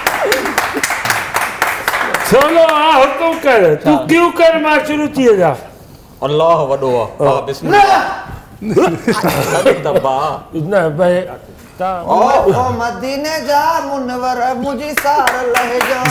Speaker 5: चलो आ हुकुम कर तू क्यों कर मां शुरू थी जा
Speaker 8: अल्लाह वॾो आहे हा बिस्मिल्लाह दबा
Speaker 5: न भाई ता
Speaker 1: ओ मदीने जा मुनवर मुझी सार लहजा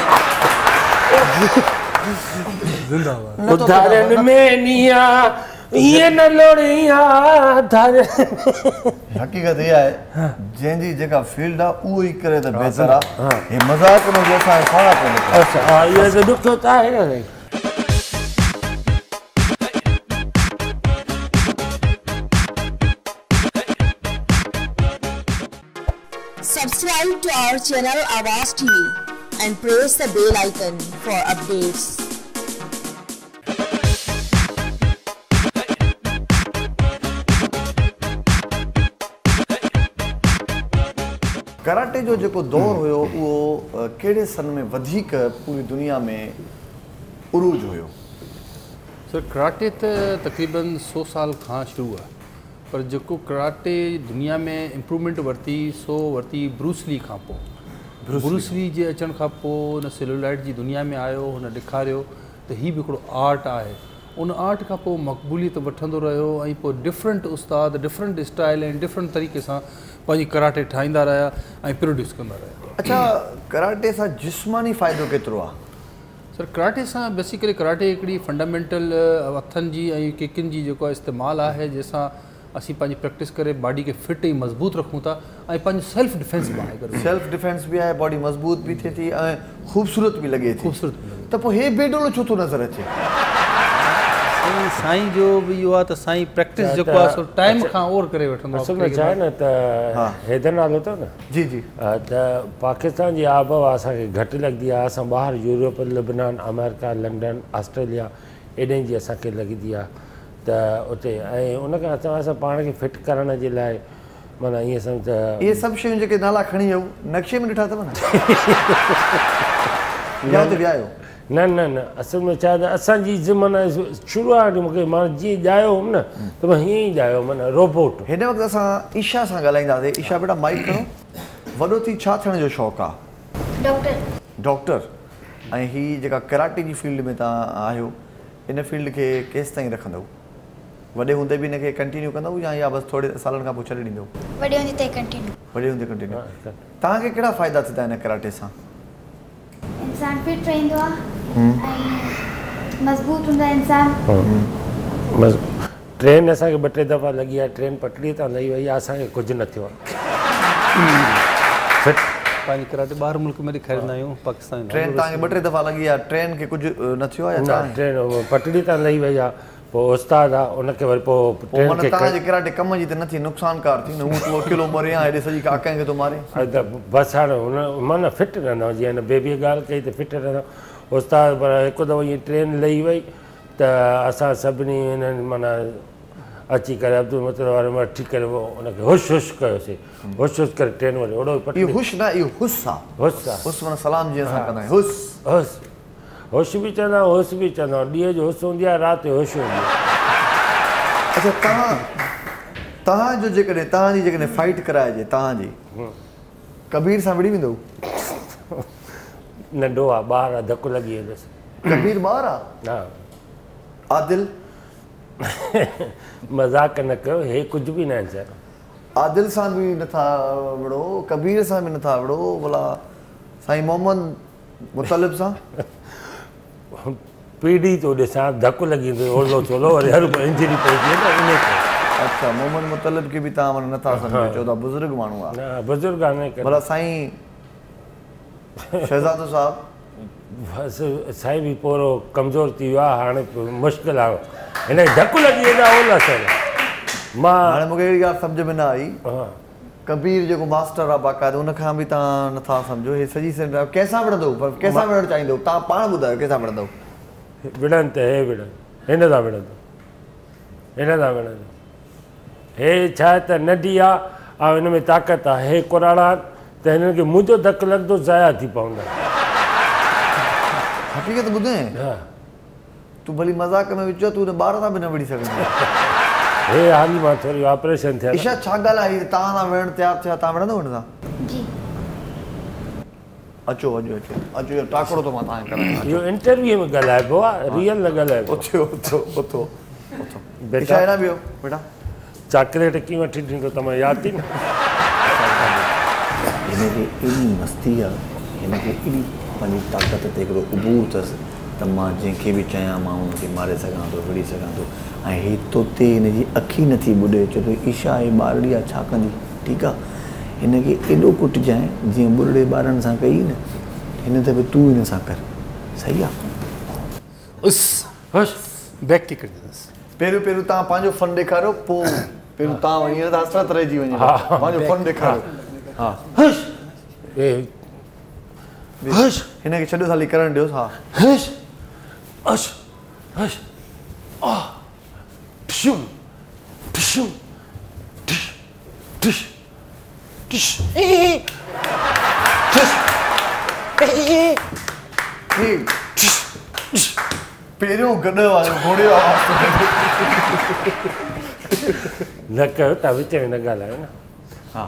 Speaker 5: उधारन में निया ये न लोड़िया धारे
Speaker 1: हकीकत ये आहे जंहिंजी जेका फील्ड आहे उहो ई करे त बहितर आहे हे मज़ाक में जो असांखे खणा कोन्हे
Speaker 5: अच्छा हा ये तो दुख होता है ना
Speaker 4: Subscribe to our channel Awaaz TV and press the bell icon for updates.
Speaker 1: Karate जो जेको दौर हुयो उहो कहिड़े सन में वधीक पूरी दुनिया में उरूज हुयो
Speaker 2: सर कराटे त तक़रीबन 100 साल खां शुरू आहे पर जेको कराटे दुनिया में इम्प्रूवमेंट वरिती सो वरिती ब्रूस ली खां पोइ ब्रूस ली जे अचण खां पोइ हुन सेलुलाइट जी दुनिया में आयो हुन ॾेखारियो त हीउ बि हिकिड़ो आर्ट आहे उन आर्ट खां पोइ मक़बूलियत वठंदो रहियो ऐं पोइ डिफरेंट उस्ताद डिफरेंट स्टाइल ऐं डिफरेंट तरीक़े सां पंहिंजी कराटे ठाहींदा रहिया ऐं प्रोड्यूस कंदा रहिया
Speaker 1: अच्छा कराटे सां जिस्मानी फ़ाइदो केतिरो आहे
Speaker 2: सर कराटे सां बेसिकली कराटे हिकिड़ी फंडामेंटल हथनि जी ऐं किकिन जी जेको आहे इस्तेमालु आहे जंहिंसां असीं पंहिंजी प्रैक्टिस करे बॉडी खे फिट ऐं मज़बूत रखूं था ऐं पंहिंजो सेल्फ डिफेंस बि आहे
Speaker 1: सेल्फ डिफेंस बि आहे बॉडी मज़बूत बि थिए थी ऐं ख़ूबसूरत बि लॻे थी
Speaker 2: ख़ूबसूरत
Speaker 1: त पोइ हे बेडोलो छो थो नज़र अचे
Speaker 2: साईं जो बि इहो आहे त साईं प्रैक्टिस जेको आहे सो टाइम खां ओवर करे वठंदो
Speaker 5: असल में छा आहे न त हैदर नालो अथव न
Speaker 1: जी जी
Speaker 5: त पाकिस्तान जी आबहवा असांखे घटि लॻंदी आहे असां ॿाहिरि Europe Lebanon America London Australia एॾनि जी असांखे लॻंदी आहे त उते ऐं उन खां असां पाण खे फिट करण जे लाइ माना ईअं सम्झ
Speaker 1: इहे सभु शयूं जेके नाला खणी वियो नक्शे में ॾिठा अथव न या हुते विया आहियो
Speaker 5: न न न असल में छा असांजी माना शुरूआत मूंखे मां जीअं ॼायो हुउमि न त मां हीअं ई ॼायो माना रोबोट
Speaker 1: हिन वक़्तु असां ईशा सां ॻाल्हाईंदासीं ईशा बेटा माइक खणो वॾो थी छा थियण जो शौक़ु आहे
Speaker 3: डॉक्टर
Speaker 1: डॉक्टर ऐं हीअ जेका कराटे जी फील्ड में तव्हां आहियो इन फील्ड खे केसि ताईं रखंदव वॾे हूंदे बि हिनखे कंटिन्यू कंदव या बसि थोरे सालनि खां पोइ छॾे ॾींदव
Speaker 3: वॾे हूंदे ताईं कंटिन्यू
Speaker 1: वॾे हूंदे कंटिन्यू तव्हांखे कहिड़ा फ़ाइदा थींदा हिन कराटे सां
Speaker 3: इंसान फिट रहंदो आहे ऐं मज़बूत हूंदो आहे इंसान
Speaker 5: ट्रेन असांखे ॿ टे दफ़ा लॻी आहे ट्रेन पटड़ीअ तां लही वई आहे असांखे कुझु न थियो आहे
Speaker 2: पंहिंजी कराटे ॿाहिरि मुल्क में ॾेखारींदा आहियूं पाकिस्तान
Speaker 1: ट्रेन तव्हांखे 2-3 दफ़ा लॻी आहे ट्रेन खे कुझु न थियो आहे
Speaker 5: न ट्रेन पटड़ी तां लही वई आहे पोइ उस्तादु आहे उनखे वरी पोइ ट्रेन खे
Speaker 1: तव्हांजे कराटे कम जी त नथी नुक़सानकार थी न हू अकेलो मरे या हेॾे सॼी काकनि खे थो मारे
Speaker 5: त बसि हाणे हुन माना फिट रहंदो जीअं हिन बेबीअ ॻाल्हि कई त फिट रहंदो उस्तादु पर हिकु दफ़ो ईअं ट्रेन लही वई त असां सभिनी हिननि माना अची करे अब्दुल मुतलिब वारे वठी करे उनखे हुश हुश कयोसीं हुश हुश करे ट्रेन वरी ओड़ो
Speaker 1: इहो हुश न इहो हुस आहे हुस माना सलाम जीअं असां कंदा आहियूं हुस
Speaker 5: हुस होश बि चवंदा हुस बि चवंदा ॾींहं जो हुस हूंदी आहे राति जो होश हूंदी आहे
Speaker 1: अच्छा तव्हांजो जेकॾहिं तव्हांजी जेकॾहिं फाइट कराइजे तव्हांजी कबीर सां विड़ी वेंदो
Speaker 5: नंढो आहे ॿार आहे धकु लॻी वेंदुसि
Speaker 1: कबीर ॿार आहे
Speaker 5: हा
Speaker 1: आदिल
Speaker 5: मज़ाक न कयो हे कुझु बि न आहे सर
Speaker 1: आदिल सां बि नथा विड़ो कबीर सां बि नथा विड़ो भला साईं मोहम्मद मुतलिब सां
Speaker 5: पीढ़ी थो ॾिसां धकु लॻी वेंदो ओलो चोलो वरी हर इंजरी पइजी न इन
Speaker 1: अच्छा मोहम्मद मुतलिब खे बि तव्हां माना नथा सम्झो चओ था बुज़ुर्ग माण्हू आहे
Speaker 5: न बुज़ुर्ग आहे न
Speaker 1: भला साईं शहज़ादो साहिबु
Speaker 5: बसि साईं बि पोरो कमज़ोर थी वियो आहे हाणे मुश्किल आहे हिन धकु लॻी वेंदा ओला सर मां
Speaker 1: हाणे मूंखे अहिड़ी ॻाल्हि सम्झ में न आई कबीर जेको मास्टर आहे बाक़ाइदो उनखां बि तव्हां नथा सम्झो हे सॼी कंहिंसां विढ़ंदो पर कंहिंसां विढ़णु चाहींदो तव्हां पाण ॿुधायो कंहिंसां विढ़ंदो
Speaker 5: विढ़नि त हे विढ़नि हिन सां विढ़ंदो हिन सां विढ़ंदो हे छा आहे त नंढी आहे ऐं हिन में ताक़त आहे हे कुराड़ा त हिननि खे मुंहिंजो धकु लॻंदो ज़ाया थी पवंदा
Speaker 1: हक़ीक़त ॿुधाए
Speaker 5: हा
Speaker 1: तूं भली मज़ाक में विझो तूं ॿार सां बि न विड़ी सघंदो
Speaker 5: हे हाली मां थोरी ऑपरेशन थिया
Speaker 1: ईशा छा ॻाल्हि आहे तव्हां सां विढ़णु तयारु थिया तव्हां विढ़ंदो हिन सां
Speaker 3: जी
Speaker 1: अचो अचो अचो अचो इहो टाकड़ो थो मां तव्हांखे करां
Speaker 5: इहो इंटरव्यू में ॻाल्हाइबो आहे रियल न ॻाल्हाइबो
Speaker 1: उथो उथो उथो
Speaker 5: बेटा
Speaker 1: ईशा हेॾां बीहो बेटा
Speaker 5: चॉकलेट कीअं वठी ॾींदो त मां यादि थी न
Speaker 1: हिनखे एॾी मस्ती आहे हिनखे एॾी पंहिंजी ताक़त ते हिकिड़ो उबूर अथसि त मां जंहिंखे बि चाहियां मां हुनखे मारे सघां थो विड़ी सघां थो ऐं ही तोते हिनजी अखी नथी ॿुॾे चए थो ईशा आहे ॿारड़ी आहे छा कंदी ठीकु आहे हिनखे एॾो कुटिजांइ जीअं ॿुॾड़े ॿारनि सां कई न हिन दफ़े तूं हिन सां कर सही आहे
Speaker 2: उस हुश बैक किक ॾींदुसि
Speaker 1: पहिरियों पहिरियों तव्हां पंहिंजो फन ॾेखारियो पोइ पहिरियों तव्हां वञी त हसरत रहिजी वञे पंहिंजो फन ॾेखारियो हा
Speaker 5: हुश हे हुश
Speaker 1: हिनखे छॾियो ख़ाली करणु ॾियोसि हा
Speaker 5: हुश हुश हुश आ ठुशुम ठुशुम ठुश ठुश ठुश ठुश
Speaker 1: पहिरियों गॾु वारो घोड़े आवाज़
Speaker 5: न कयो तव्हां विच में न ॻाल्हायो न
Speaker 1: हा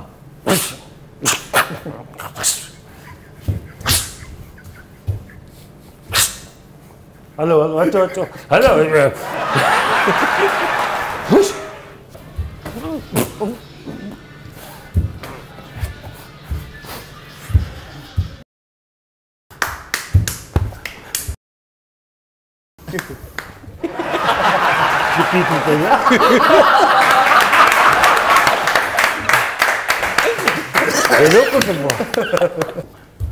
Speaker 5: हलो हलो अचो अचो हलो छुट्टी थी पई हेॾो कुझु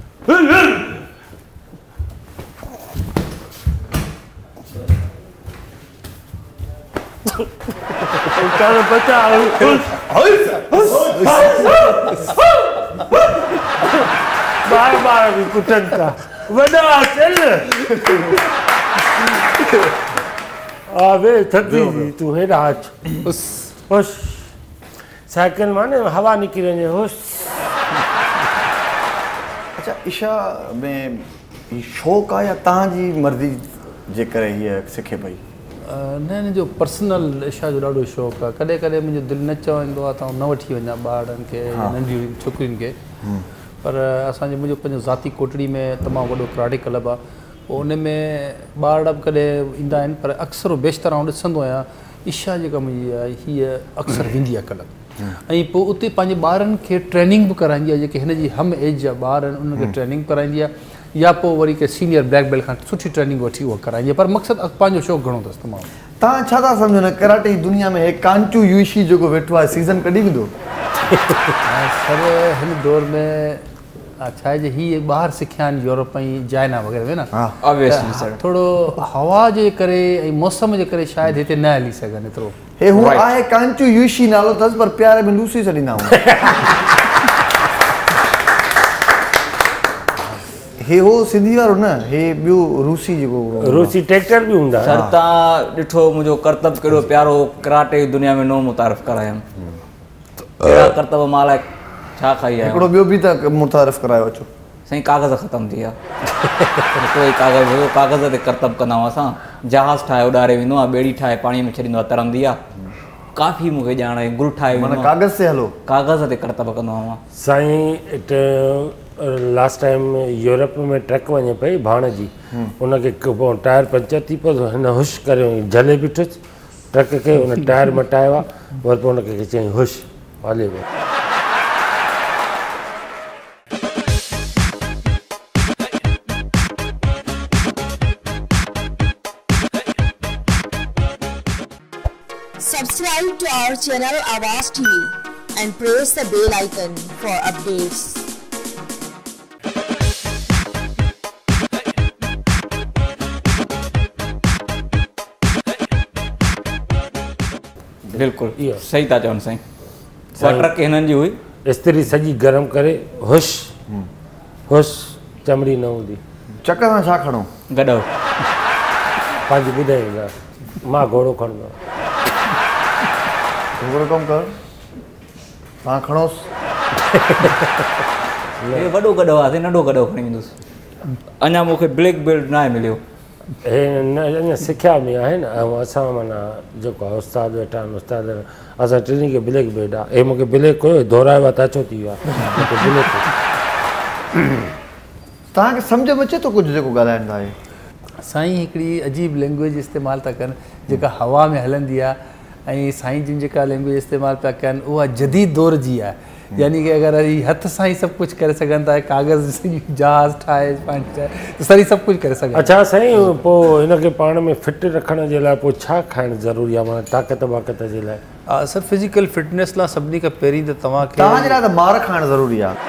Speaker 5: Cara baca बार-बार कुटन का वॾा चल आवे थकी तू हेॾा अच होश साइकिल माने हवा निकिरी वञे होश
Speaker 1: अच्छा ईशा में ही शौक़ु आहे या तव्हांजी मर्ज़ी जे करे हीअ सिखे पई
Speaker 2: न हिन जो पर्सनल ईशा जो ॾाढो शौक़ु आहे कॾहिं कॾहिं मुंहिंजो दिलि न चवंदो आहे त न वठी वञा ॿारनि खे नंढियूं छोकिरियुनि खे पर असांजे मुंहिंजो पंहिंजो ज़ाती कोटड़ी में तमामु वॾो कराटे क्लब आहे पोइ उन में ॿार कॾहिं ईंदा आहिनि पर अक्सर बेशितर आउं ॾिसंदो आहियां ईशा जेका मुंहिंजी आहे हीअ अक्सर वेंदी आहे क्लब ऐं पोइ उते पंहिंजे ॿारनि खे ट्रेनिंग बि कराईंदी आहे जेके हिन जी हम एज जा ॿार आहिनि उनखे ट्रेनिंग कराईंदी आहे या पोइ वरी के सीनियर ब्लैक बेल्ट खां सुठी ट्रेनिंग वठी उहा कराईंदी आहे पर मक़सदु पंहिंजो शौक़ु घणो अथसि तमामु
Speaker 1: तव्हां छा था सम्झो न कराटे जी दुनिया में हे कांचू यूशी जेको वेठो आहे सीज़न कढी वेंदो
Speaker 2: सर हिन दौर में छा आहे जे हीअ ॿाहिरि सिखिया आहिनि यूरोप ऐं चाइना वग़ैरह में न
Speaker 8: ऑब्वियसली सर
Speaker 2: थोरो हवा जे करे ऐं मौसम जे करे शायदि हिते न हली सघनि एतिरो
Speaker 1: हे हू आहे कांचू यूशी नालो अथसि पर प्यारे में लूसी छॾींदा आहियूं हे हो सिंधी वारो न हे ॿियो रूसी जेको
Speaker 5: रूसी ट्रैक्टर बि हूंदा
Speaker 8: सर तव्हां ॾिठो मुंहिंजो करतब कहिड़ो प्यारो कराटे दुनिया में नो मुतारिफ़ करायमि कहिड़ा करतब मां लाइ छा खाई आहियां
Speaker 1: हिकिड़ो ॿियो बि त मुतारिफ़ करायो अचो
Speaker 8: साईं कागज़ ख़तमु थी विया हिकिड़ो ई कागज़ हुयो कागज़ ते करतब कंदा आहियूं असां जहाज़ ठाहे उॾारे वेंदो आहे ॿेड़ी ठाहे पाणीअ में छॾींदो आहे तरंदी आहे काफ़ी मूंखे ॼाण आहे गुल ठाहे
Speaker 1: माना कागज़ से हलो
Speaker 8: कागज़ ते करतब कंदो आहियां
Speaker 5: साईं लास्ट टाइम यूरोप में ट्रक वञे पई भाण जी उनखे टायर पंचर थी पियो हिन हुश करे झले बीठुसि ट्रक खे हुन टायर मटायो आहे वरी पोइ हुनखे चयईं हुश हले वियो
Speaker 4: Subscribe to our channel Awaaz TV and press the bell icon for updates.
Speaker 8: बिल्कुल सही था चवनि साईं उहा ट्रक हिननि जी हुई
Speaker 5: इस्त्री सॼी गरम करे हुश हुश चमड़ी न हूंदी
Speaker 1: चकर सां छा खणो
Speaker 8: गॾो
Speaker 5: पंहिंजी ॿुधाईंदा मां घोड़ो खणंदो
Speaker 1: हिकिड़ो कमु कर तव्हां खणोसि
Speaker 8: हे वॾो गॾो आहे नंढो गॾो खणी वेंदुसि अञा मूंखे ब्लैक बेल्ट न आहे मिलियो
Speaker 5: हे न अञा सिखिया बि आहिनि ऐं असां माना जेको आहे उस्ताद वेठा आहिनि उस्ताद असां टिनी खे ब्लैक बेल्ट आहे हे मूंखे ब्लैक हुयो दोहरायो आहे त अछो थी वियो आहे
Speaker 1: तव्हांखे सम्झ में अचे थो कुझु जेको ॻाल्हाइनि था हे
Speaker 2: साईं हिकिड़ी अजीब लैंग्वेज इस्तेमालु था कनि जेका हवा में हलंदी आहे ऐं साईं जिन जेका लैंग्वेज इस्तेमालु पिया कनि उहा जदीद दौर जी आहे यानी कि अगरि हथ सां ई सभु कुझु करे सघनि था कागज़ जहाज़ ठाहे पाणी ठाहे त सही सभु कुझु करे सघनि
Speaker 5: अच्छा साईं पोइ हिनखे पाण में फिट रखण जे लाइ पोइ छा खाइणु ज़रूरी आहे माना ताक़त वाक़त जे लाइ
Speaker 2: सर फिज़िकल फिटनेस लाइ सभिनी खां पहिरीं त तव्हांखे
Speaker 1: तव्हांजे लाइ त मार खाइणु ज़रूरी आहे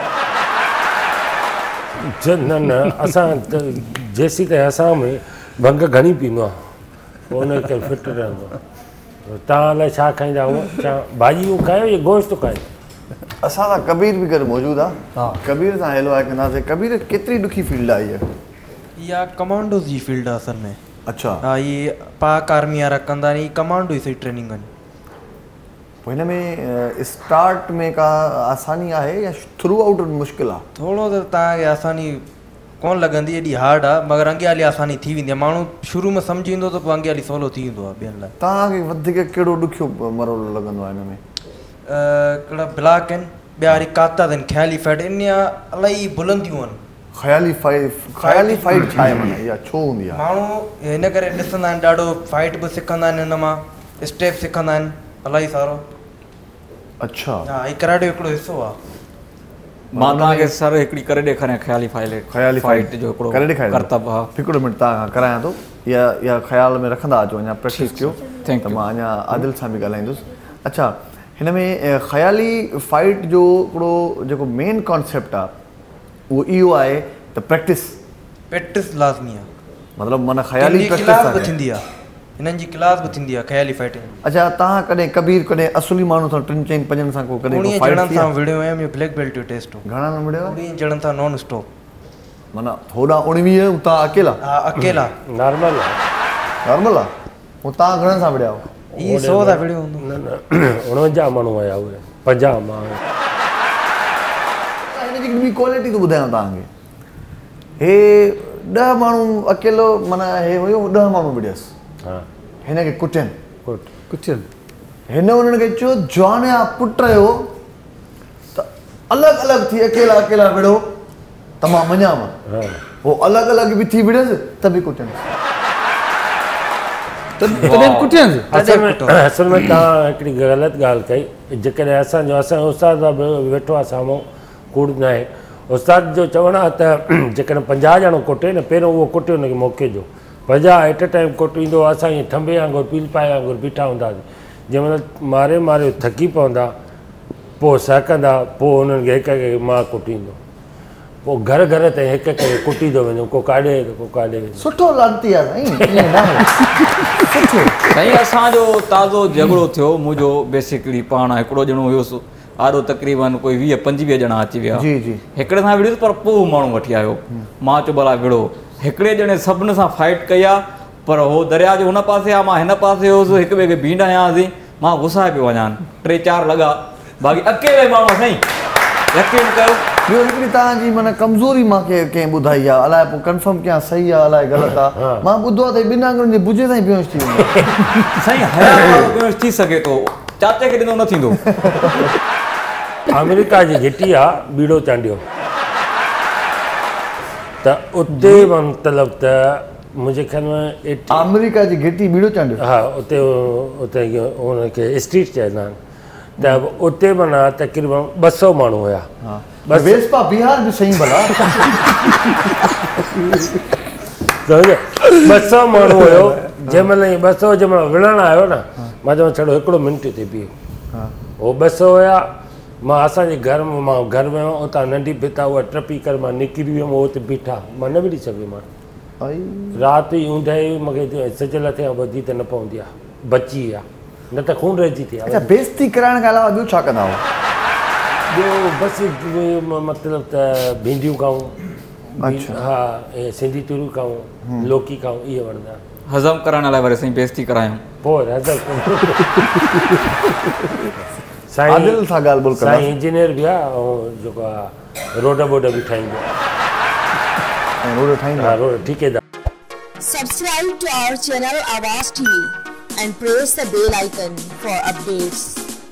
Speaker 5: न न असां जेसीं ताईं असां में भंग घणी पींदो आहे पोइ हुनखे फिट रहंदो आहे तव्हां लाइ छा खाईंदा उहो छा भाॼियूं खायो या गोश्त खायो
Speaker 1: असां सां कबीर बि गॾु मौजूदु आहे कबीर सां हेलो आहे कंदासीं कबीर केतिरी ॾुखी फील्ड आहे इहा
Speaker 9: इहा कमांडोज़ जी फील्ड आहे असल में
Speaker 1: अच्छा
Speaker 9: हा इहे पाक आर्मी वारा कंदा आहिनि कमांडो जी ट्रेनिंग आहिनि
Speaker 1: पोइ हिन में स्टार्ट में का आसानी आहे या थ्रू आउट मुश्किल आहे
Speaker 9: थोरो त तव्हांखे आसानी कोन लॻंदी एॾी हार्ड आहे मगर अॻियां हली आसानी थी वेंदी आहे माण्हू शुरू में सम्झी ईंदो त पोइ अॻियां हली सवलो थी वेंदो आहे ॿियनि लाइ
Speaker 1: तव्हांखे वधीक कहिड़ो ॾुखियो मरोड़ो लॻंदो आहे हिन में
Speaker 9: हिकिड़ा ब्लॉक आहिनि ॿिया वरी काता आहिनि ख़्याली फाइट इन इलाही बुलंदियूं आहिनि
Speaker 1: ख़्याली फाइट छा आहे माना इहा छो हूंदी आहे
Speaker 9: माण्हू हिन करे ॾिसंदा आहिनि ॾाढो फाइट बि सिखंदा आहिनि हिन मां स्टेप सिखंदा आहिनि इलाही सारो
Speaker 1: अच्छा
Speaker 9: हा ही कराटे जो हिकिड़ो हिसो आहे
Speaker 8: मां तव्हांखे सर हिकिड़ी करे ॾेखारियां ख़्याली फाइट जो हिकिड़ो
Speaker 1: करे ॾेखारियो
Speaker 8: करतब हा
Speaker 1: हिकिड़ो मिंट तव्हां खां करायां थो इहा ख़्याल में रखंदा अचो अञा प्रैक्टिस कयो त मां अञा आदिल सां बि ॻाल्हाईंदुसि अच्छा हिन में ख़्याली फाइट जो हिकिड़ो जेको मेन कॉन्सेप्ट आहे उहो इहो आहे त प्रैक्टिस
Speaker 9: लाज़मी आहे
Speaker 1: मतिलबु माना ख़्याली
Speaker 9: प्रैक्टिस थींदी आहे हिननि जी क्लास बि थींदी आहे ख़्याली फाइटिंग
Speaker 1: अच्छा तव्हां कॾहिं कबीर कॾहिं असुली माण्हू सां 3-4 5 सां को कॾहिं
Speaker 9: फाइट सां विड़ियो आहियां ब्लैक बेल्ट जो टेस्ट हो
Speaker 1: घणा न विड़ियो
Speaker 9: 19 ॼणनि सां नॉन स्टॉप
Speaker 1: माना होॾा 19 तव्हां अकेला
Speaker 9: हा अकेला
Speaker 5: नॉर्मल
Speaker 1: आहे हू तव्हां घणनि सां विड़िया
Speaker 9: इहे 100 सां विड़ियो हूंदो
Speaker 5: न न 49 माण्हू आया उहे 50 मां
Speaker 1: हिनजी ॿी क्वालिटी थो ॿुधायां तव्हांखे हे 10 माण्हू अकेलो माना हे हुयो 10 माण्हू विड़ियसि
Speaker 5: हा
Speaker 1: हिनखे कुटियनि हिन उन्हनि खे चयो जवान जा पुट जो त अलॻि अलॻि थी अकेला विड़ो त मां मञां पोइ अलॻि अलॻि बि थी विड़ियसि त बि कुटियनि
Speaker 5: असल में तव्हां हिकिड़ी ग़लति ॻाल्हि कई जेकॾहिं असांजो उस्ताद वेठो आहे साम्हूं कूड़ न आहे उस्ताद जो चवणु आहे त जेकॾहिं 50 ॼणो कुटे न पहिरियों उहो कुटे हुनखे मौक़े जो 50 एट अ टाइम कुटींदो असां ईअं ठंबे वांगुरु पील पाए वांगुरु बीठा हूंदासीं जंहिंमहिल मारे थकी पवंदा पोइ सहकंदा पोइ हुननि खे हिकु मां कुटींदो पोइ घर घर ते हिकु हिकु कुटी थो वञो, को काॾे को काॾे।
Speaker 1: सुठो लानती आहे साईं, ईअं न आहे। सुठो
Speaker 8: साईं असांजो ताज़ो झगड़ो थियो मुंहिंजो बेसिकली पाण हिकिड़ो ॼणो हुयुसि आॾो तक़रीबन कोई 20-25 ॼणा अची विया।
Speaker 1: जी जी
Speaker 8: हिकिड़े सां विड़ुसि पर पोइ माण्हू वठी आयो। मां चयो भला विड़ो, हिकिड़े ॼणे सभिनि सां फाइट कई आहे, पर उहो दरिया जो हुन पासे आहे, मां हिन पासे हुयुसि, हिक ॿिए खे बींड आयासीं, मां गुसाए पियो वञा। 3-4 लॻा, बाक़ी अकेले माण्हू साईं यकीन कयो।
Speaker 1: ॿियो हिकिड़ी तव्हांजी माना कमज़ोरी मूंखे कंहिं ॿुधाई आहे, अलाए पोइ कंफर्म कयां सही आहे अलाए ग़लति आहे। मां ॿुधो आहे त 2 आङुरियुनि जे बुजे ताईं बेहोश थी वेंदो
Speaker 8: साईं। हया वारो बेहोश थी सघे थो, चाचे खे ॾिनो न थींदो।
Speaker 5: अमेरिका जी घिटी आहे बीड़ो चांडियो, त उते मतिलबु त मुंहिंजे ख्याल में
Speaker 1: अमेरिका जी घिटी बीड़ो चांडियो।
Speaker 5: हा उते उते हुनखे स्ट्रीट चवंदा आहिनि। त उते माना तक़रीबन 200 माण्हू हुया।
Speaker 1: वेस्पा बिहार बि सही भला।
Speaker 5: 200 माण्हू हुयो। जंहिंमहिल 200 जंहिंमहिल विढ़ण आयो न, मां चवां छॾो हिकिड़ो मिंट ते बीहो। उहो 200 हुया। मां असांजे घर में मां घर में हुउमि, उतां नंढी भिता उहा टपी करे मां निकिरी वियुमि, उहो हुते बीठा, मां न विड़ी सघियुमि। राति ई ऊंदहि ई मूंखे सिजल थिया वधी त न पवंदी आहे, बची आहे, न त खून रहिजी थी।
Speaker 1: अच्छा, बेइज़ती कराइण खां अलावा ॿियो छा कंदा हुआ?
Speaker 5: ॿियो बसि मतिलबु त भिंडियूं खाऊं, हा ऐं सिंधी तुरियूं खाऊं, लौकी खाऊं, इहे वणंदा।
Speaker 8: हज़म करण लाइ वरी साईं बेइज़ती करायूं।
Speaker 5: पोइ हज़म
Speaker 1: आदिल सां ॻाल्हि ॿोल कंदा।
Speaker 5: साईं इंजीनियर बि आहे ऐं जेको आहे रोड बोड बि ठाहींदो आहे।
Speaker 1: रोड ठाहींदो?
Speaker 5: हा रोड ठेकेदार।
Speaker 4: Subscribe to our channel Awaaz TV and press the bell icon for updates.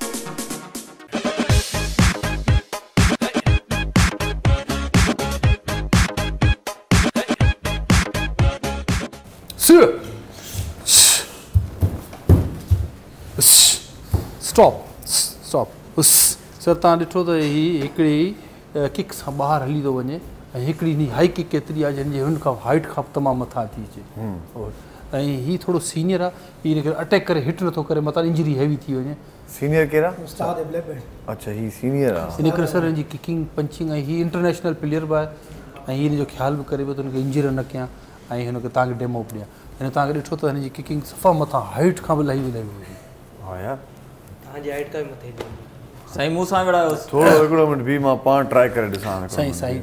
Speaker 2: Stop stop. Sir तव्हां ॾिठो त हीअ हिकिड़ी किक सां ॿाहिरि हली थो वञे, ऐं हिकिड़ी नी हाई किक केतिरी आहे जंहिंजे हुन खां हाइट खां तमामु मथां थी अचे। ऐं हीअ थोरो सीनियर आहे, हीअ हिनखे अटैक करे हिट नथो करे, मथां इंजरी हैवी थी वञे।
Speaker 1: सीनियर कहिड़ा? अच्छा, हीअ सीनियर आहे।
Speaker 2: इन करे सर हिनजी किकिंग पंचिंग, ऐं हीअ इंटरनेशनल प्लेयर बि आहे, ऐं हीअ हिनजो ख़्यालु बि करे पियो त हुनखे इंजर न कयां ऐं हिनखे तव्हांखे डेमो बि ॾियां। हिन तव्हांखे ॾिठो त हिनजी किकिंग सफ़ा मथां हाइट खां बि लही हुई।
Speaker 1: हा यार,
Speaker 9: तव्हांजी हाइट खां बि मथे
Speaker 8: साईं मूं सां विड़ायो।
Speaker 1: थोरो हिकिड़ो मिंट बि मां पाण ट्राई करे ॾिसां।
Speaker 2: साईं साईं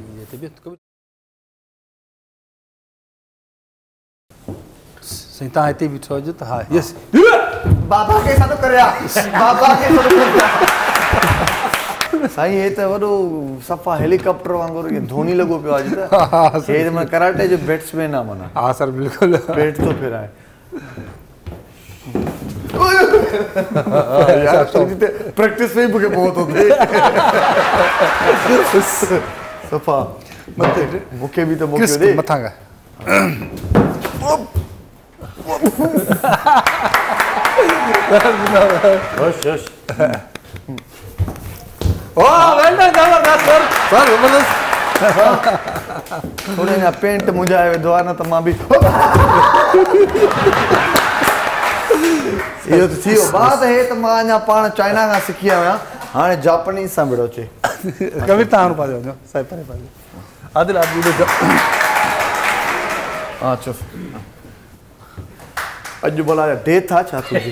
Speaker 2: साईं तव्हां हिते बीठो हुजो त हा। यस
Speaker 1: बाबा खे छा थो करे? बाबा खे छा थो करे? साईं हे त वॾो सफ़ा हेलीकॉप्टर वांगुरु इहो धोनी लॻो पियो आहे अॼु त। हे माना कराटे जो बैट्समैन आहे माना।
Speaker 2: हा सर बिल्कुलु
Speaker 1: पेट थो फिराए। प्रैक्टिस में मूंखे पोइ थो थिए सफ़ा। मूंखे बि त मौक़ो ॾे
Speaker 2: मथां खां।
Speaker 1: थोरो अञा पेंट मुंझाए वेंदो आहे न त मां बि इहो त थी वियो। बात हे त मां अञा पाण चाइना खां सिखी आयो आहियां, हाणे जापानीज़ सां विड़ो अचे।
Speaker 2: कबीर तव्हां पासे वञो साईं, परे पासे। आदिल आदिल
Speaker 1: हा चो अॼु भला डेथ आहे छा तुंहिंजी?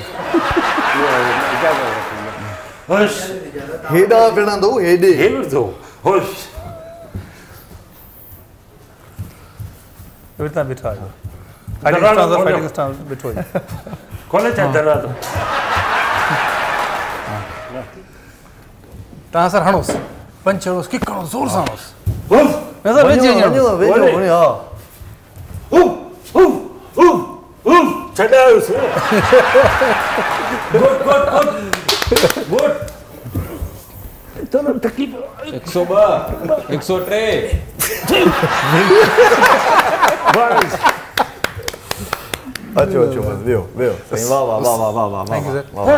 Speaker 1: हेॾा विढ़ंदो हेॾे
Speaker 2: तव्हां बीठा आहियो।
Speaker 5: खोले छा दरवाज़ो?
Speaker 2: तव्हां सर हणोसि, पंच हणोसि, किक हणोसि, ज़ोर सां हणोसि।
Speaker 5: छॾायोसि। चलो तकलीफ़
Speaker 8: 102 103
Speaker 1: अचो अचो बस वियो वियो साईं। वाह वाह वाह वाह वाह वाह।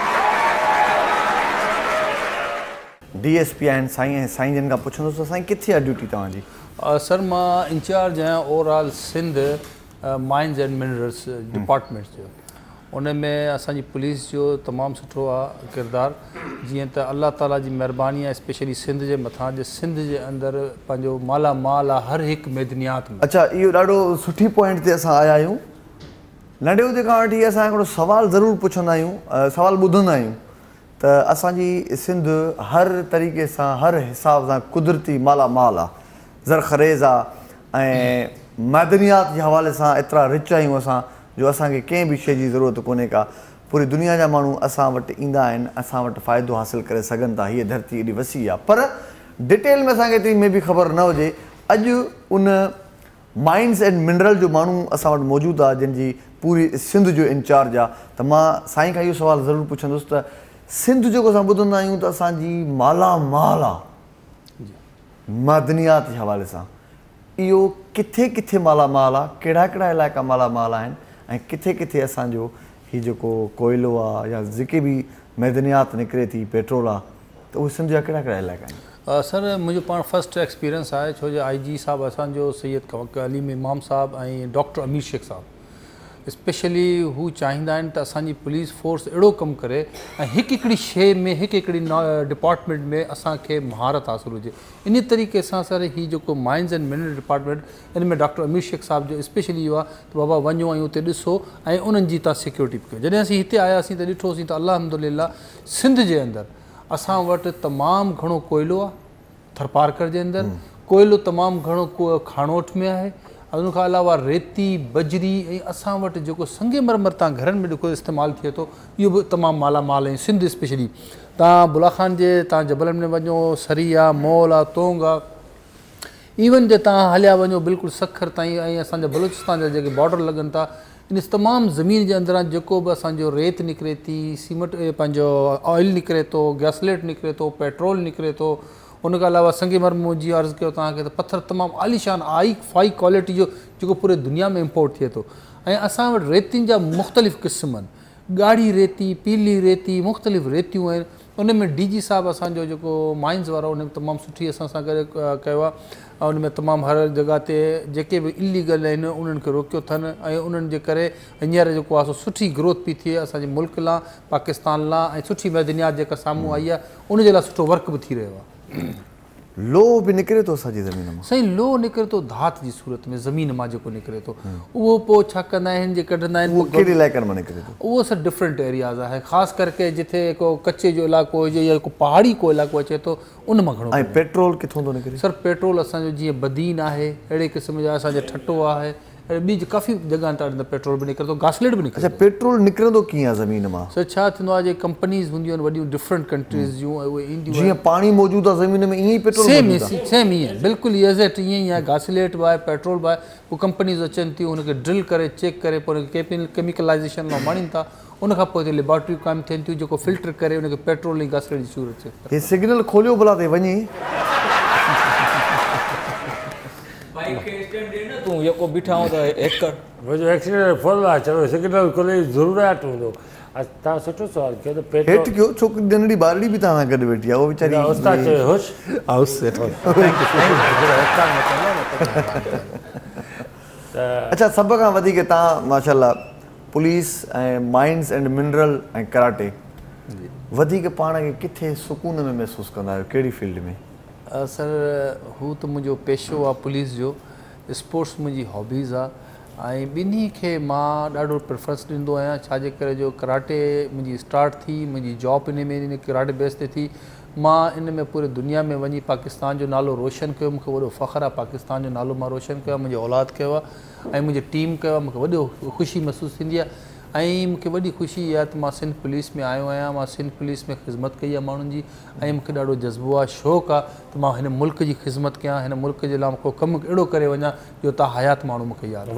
Speaker 1: डीएसपी आहिनि साईं, साईं जिन खां पुछंदुसि साईं किथे आहे ड्यूटी तव्हांजी?
Speaker 2: सर मां इंचार्ज आहियां overall Sindh mines and minerals departments जो। उन में असांजी पुलिस जो तमामु सुठो आहे किरदारु जीअं त अलाह ताला जी महिरबानी आहे स्पेशली सिंध जे मथां जे सिंध जे अंदरि पंहिंजो मालामाल आहे हर हिकु मैदनियात में।
Speaker 1: अच्छा, इहो ॾाढो सुठी पॉइंट ते असां आया आहियूं। नंढे हूंदे खां वठी असां हिकिड़ो सुवालु ज़रूरु पुछंदा आहियूं, सुवालु ॿुधंदा आहियूं त असांजी सिंध हर तरीक़े सां हर हिसाब सां कुदरती मालामाल आहे, ज़रख़रेज़ आहे ऐं मैदनियात जे हवाले सां एतिरा रिच आहियूं असां जो असांखे कंहिं बि शइ जी ज़रूरत कोन्हे का। पूरी दुनिया जा माण्हू असां वटि ईंदा आहिनि, असां वटि फ़ाइदो हासिलु करे सघनि था। हीअ धरती एॾी वसी आहे, पर डिटेल में असांखे एतिरी में बि ख़बर न हुजे। अॼु उन माइंस एंड मिनरल जो माण्हू असां वटि मौजूदु आहे जंहिंजी पूरी सिंध जो इंचार्ज आहे। त मां साईं खां इहो सुवालु ज़रूरु पुछंदुसि त सिंध जेको असां ॿुधंदा आहियूं त असांजी मालामाल आहे मदनियात जे हवाले सां, इहो किथे किथे मालामाल आहे, कहिड़ा कहिड़ा इलाइक़ा मालामाल आहिनि ऐं किथे किथे असांजो हीउ जेको कोयलो आहे या जेके बि मैदनियात निकिरे थी, पेट्रोल आहे, त उहे सिंध जा कहिड़ा कहिड़ा इलाइक़ा आहिनि?
Speaker 2: सर मुंहिंजो पाण फस्ट एक्सपीरियंस आहे छो जो IG साहिबु असांजो सैयद अलीम इमाम साहिबु ऐं डॉक्टर अमीर शेख साहिबु स्पेशली हू चाहींदा आहिनि त असांजी पुलिस फोर्स अहिड़ो कमु करे ऐं हिकु हिकिड़ी शइ में हिकु हिकिड़ी डिपार्टमेंट में असांखे महारत हासिलु हुजे। इन तरीक़े सां सर हीउ जेको mines and mineral department in में डॉक्टर अमीर शेख साहिब जो स्पेशली इहो आहे त बाबा वञो ऐं उते ॾिसो ऐं उन्हनि जी तव्हां सिक्योरिटी बि कयो। जॾहिं असीं हिते आयासीं त ॾिठोसीं त अल्हम्दुलिल्लाह सिंध जे अंदरि असां वटि तमामु घणो कोयलो आहे, थरपारकर जे अंदरि कोयलो तमामु घणो खाणोठ में आहे, उन खां अलावा रेती बजरी ऐं असां वटि जेको संगमरमर तव्हां घरनि में ॾिठो इस्तेमालु थिए थो इहो बि तमामु मालामाल ऐं सिंध स्पेशली तव्हां बुलाखान जे तव्हां जबलनि में वञो, सरी आहे, मोल आहे, तोंग आहे, इवन जे तव्हां हलिया वञो बिल्कुलु सखर ताईं ऐं असांजा बलूचिस्तान जा जेके बॉर्डर लॻनि था इन तमामु ज़मीन जे अंदरां जेको बि असांजो रेत निकिरे थी, सीमेंट पंहिंजो ऑयल निकिरे थो, गैसलेट निकिरे थो, पेट्रोल निकिरे थो, उन खां अलावा संगमरमर जी अर्ज़ु कयो तव्हांखे त पथर तमामु आलीशान फाई क्वालिटी जो जेको पूरे दुनिया में इम्पोर्ट थिए थो। ऐं असां वटि रेतियुनि जा मुख़्तलिफ़ क़िस्म आहिनि, ॻाढ़ी रेती, पीली रेती, मुख़्तलिफ़ रेतियूं आहिनि। उन में DG साहिबु असांजो जेको माइंस वारो उन में तमामु सुठी असां सां गॾु कयो आहे ऐं उन में तमामु हर जॻह ते जेके बि इलीगल आहिनि उन्हनि खे रोकियो अथनि ऐं उन्हनि जे करे हींअर जेको आहे सो सुठी ग्रोथ पई थिए असांजे मुल्क लाइ, पाकिस्तान लाइ ऐं सुठी मैदनियात जेका साम्हूं आई आहे उनजे लाइ सुठो वर्क बि थी रहियो आहे।
Speaker 1: लोह बि निकिरे थो असांजी ज़मीन मां?
Speaker 2: साईं लोह निकिरे थो धात जी सूरत में, ज़मीन मां जेको निकिरे थो उहो पोइ छा कंदा आहिनि जे कढंदा आहिनि
Speaker 1: उहो कहिड़े इलाइक़नि मां निकिरे थो?
Speaker 2: उहो सर डिफरेंट एरियाज़ आहे, ख़ासि करके जिथे को कच्चे जो इलाइक़ो हुजे या को पहाड़ी को इलाइक़ो अचे थो उन मां घणो।
Speaker 1: ऐं पेट्रोल किथां थो निकिरे?
Speaker 2: सर पेट्रोल असांजो जीअं बदीन आहे अहिड़े क़िस्म जा असांजो ठटो आहे, ॿी काफ़ी जॻहनि ते पेट्रोल बि निकिरे थो, गैसलेट बि निकिरे।
Speaker 1: अच्छा, पेट्रोल निकिरंदो कीअं आहे ज़मीन मां?
Speaker 2: सर छा थींदो आहे जे कंपनीज़ हूंदियूं आहिनि वॾियूं डिफरेंट कंट्रीज़ जूं उहे ईंदियूं
Speaker 1: जीअं पाणी मौजूदु आहे ज़मीन में ईअं ई पेट्रोल
Speaker 2: सेम ईअं बिल्कुलु एज़ेक्ट ईअं ई आहे, गैसलेट बि आहे, पेट्रोल बि आहे। पोइ कंपनीज़ अचनि थियूं हुनखे ड्रिल करे चेक करे पोइ हुनखे केमिकलाइज़ेशन लाइ माणीनि था, उनखां पोइ हिते लेबॉर्ट्रियूं कमु थियनि थियूं जेको फिल्टर करे उनखे पेट्रोल ऐं गैसलेट जी सूरत थिए।
Speaker 1: हे सिग्नल खोलियो भला ते वञी
Speaker 8: तूं जेको बीठा हूं त एकड़
Speaker 5: मुंहिंजो एक्सीडेंट फुल आहे, चलो सिग्नल खोले ज़रूरत हूंदो। तव्हां सुठो सुवालु कयो त पेट्रोल
Speaker 1: हेठि कयो, छोकिरी नंढड़ी ॿारड़ी बि तव्हां सां गॾु वेठी आहे, उहो वीचारी
Speaker 5: उस्ताद चयो हुश
Speaker 1: अच्छा, सभ खां वधीक तव्हां माशाल्लाह पुलिस ऐं माइंस एंड मिनरल ऐं कराटे वधीक पाण खे किथे सुकून में महसूसु कंदा आहियो, कहिड़ी फील्ड में?
Speaker 2: सर हू त मुंहिंजो पेशो आहे पुलिस जो, स्पोर्ट्स मुंहिंजी हॉबीज़ आहे ऐं ॿिन्ही खे मां ॾाढो प्रेफरेंस ॾींदो आहियां। छाजे करे जो कराटे मुंहिंजी स्टार्ट थी, मुंहिंजी जॉब इन कराटे बेस ते थी, मां इन में पूरे दुनिया में वञी पाकिस्तान जो नालो रोशन कयो, मूंखे वॾो फ़ख़्रु आहे पाकिस्तान जो नालो मां रोशन कयो आहे, मुंहिंजे औलाद कयो आहे ऐं मुंहिंजी टीम कयो आहे, मूंखे वॾो ख़ुशी महसूसु थींदी आहे। ऐं मूंखे वॾी ख़ुशी इहा त मां सिंध पुलिस में आयो आहियां, मां सिंध पुलिस में ख़िदमत कई आहे माण्हुनि जी ऐं मूंखे ॾाढो जज़्बो आहे, शौक़ु आहे त मां हिन मुल्क जी ख़िदमत कयां, हिन मुल्क जे लाइ को कमु अहिड़ो करे वञा जो तव्हां हयात माण्हू मूंखे यादि।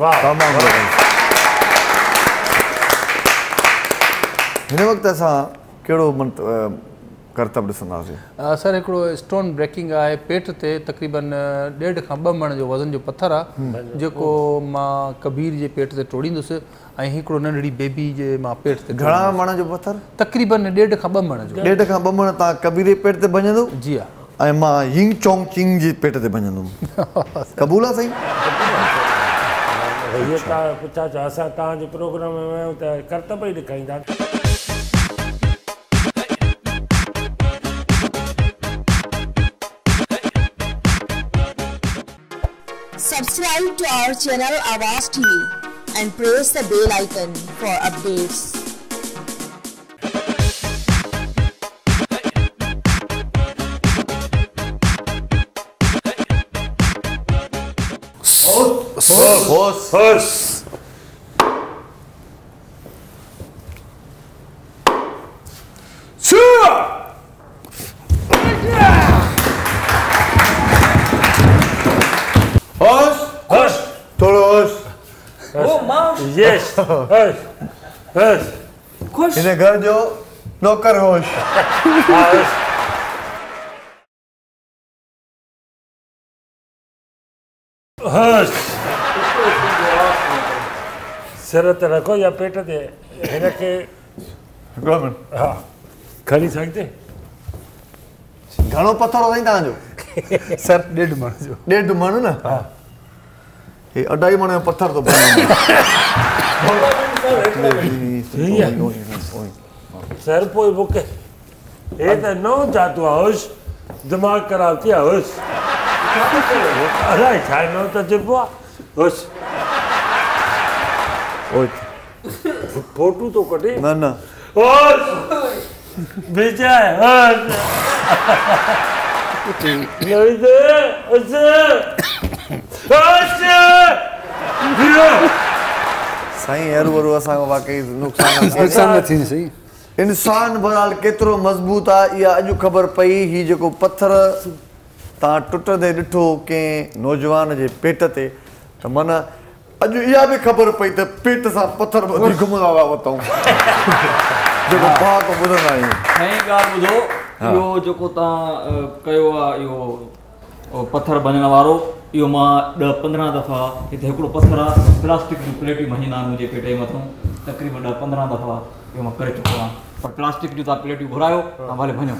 Speaker 1: हिन वक़्तु असां कहिड़ो करतब ॾिसंदासीं?
Speaker 2: सर हिकिड़ो स्टोन ब्रेकिंग आहे, पेट ते तक़रीबन 1.5 खां 2 मण जो वज़न जो पथर आहे जेको मां कबीर जे पेट ते टोड़ींदुसि ऐं हिकिड़ो नंढड़ी बेबी जे मां पेट ते।
Speaker 1: घणा मण जो पथर?
Speaker 2: तक़रीबन 1.5 खां 2 मण जो।
Speaker 1: 1.5 खां 2 मण तव्हां कबीर जे पेट ते भञंदो?
Speaker 2: जी हा।
Speaker 1: ऐं मां यिंग चोंग चिंग जे पेट ते भञंदुमि। क़बूल आहे साईं?
Speaker 5: इहो तव्हां पुछा छा असां तव्हांजे प्रोग्राम में वियूं त करतब ई ॾेखारींदा।
Speaker 4: Subscribe to our channel Awaaz TV and press the bell icon for updates.
Speaker 1: होश होश थोड़ो होश।
Speaker 8: ओ मां
Speaker 5: यस होश होश
Speaker 8: खुश
Speaker 1: हिन घर जो नौकर होश।
Speaker 5: होश सिर ते रखो या पेट ते हिनखे हा खणी सघंदे।
Speaker 1: घणो पत्थर साईं तव्हांजो?
Speaker 2: सर 1.5 माण्हू जो।
Speaker 1: 1.5 माण्हू न? हा हे 2.5 माण्हू जो पत्थर तो
Speaker 5: सर पोइ मूंखे हे त नओं जातो आहे होश दिमाग़ ख़राब थी आहे होश अलाए छा नओं तजुर्बो आहे होश फोटू तो कढे
Speaker 1: न न
Speaker 5: होश बेचाए होश
Speaker 1: साईं हरू हरू असांजो वाकई नुक़सान
Speaker 2: न थींदी सही।
Speaker 1: इंसान बहरहाल केतिरो मज़बूत आहे इहा अॼु ख़बर पई। हीउ जेको पत्थर तव्हां टुटंदे ॾिठो कंहिं नौजवान जे पेट ते त माना अॼु इहा बि ख़बर पई त पेट सां पत्थर ॿधी घुमंदा हुआ वतऊं जेको पाक ॿुधंदा आहियूं।
Speaker 8: साईं ॻाल्हि ॿुधो इहो जेको तव्हां कयो आहे इहो पत्थर भञण वारो इहो मां 10-15 दफ़ा हिते हिकिड़ो पत्थर आहे प्लास्टिक जूं प्लेटियूं भञींदा आहियूं मुंहिंजे पेट जे मथां तक़रीबन 10-15 दफ़ा इहो मां करे चुको आहियां पर प्लास्टिक जूं तव्हां प्लेटियूं घुरायो तव्हां भले भञो।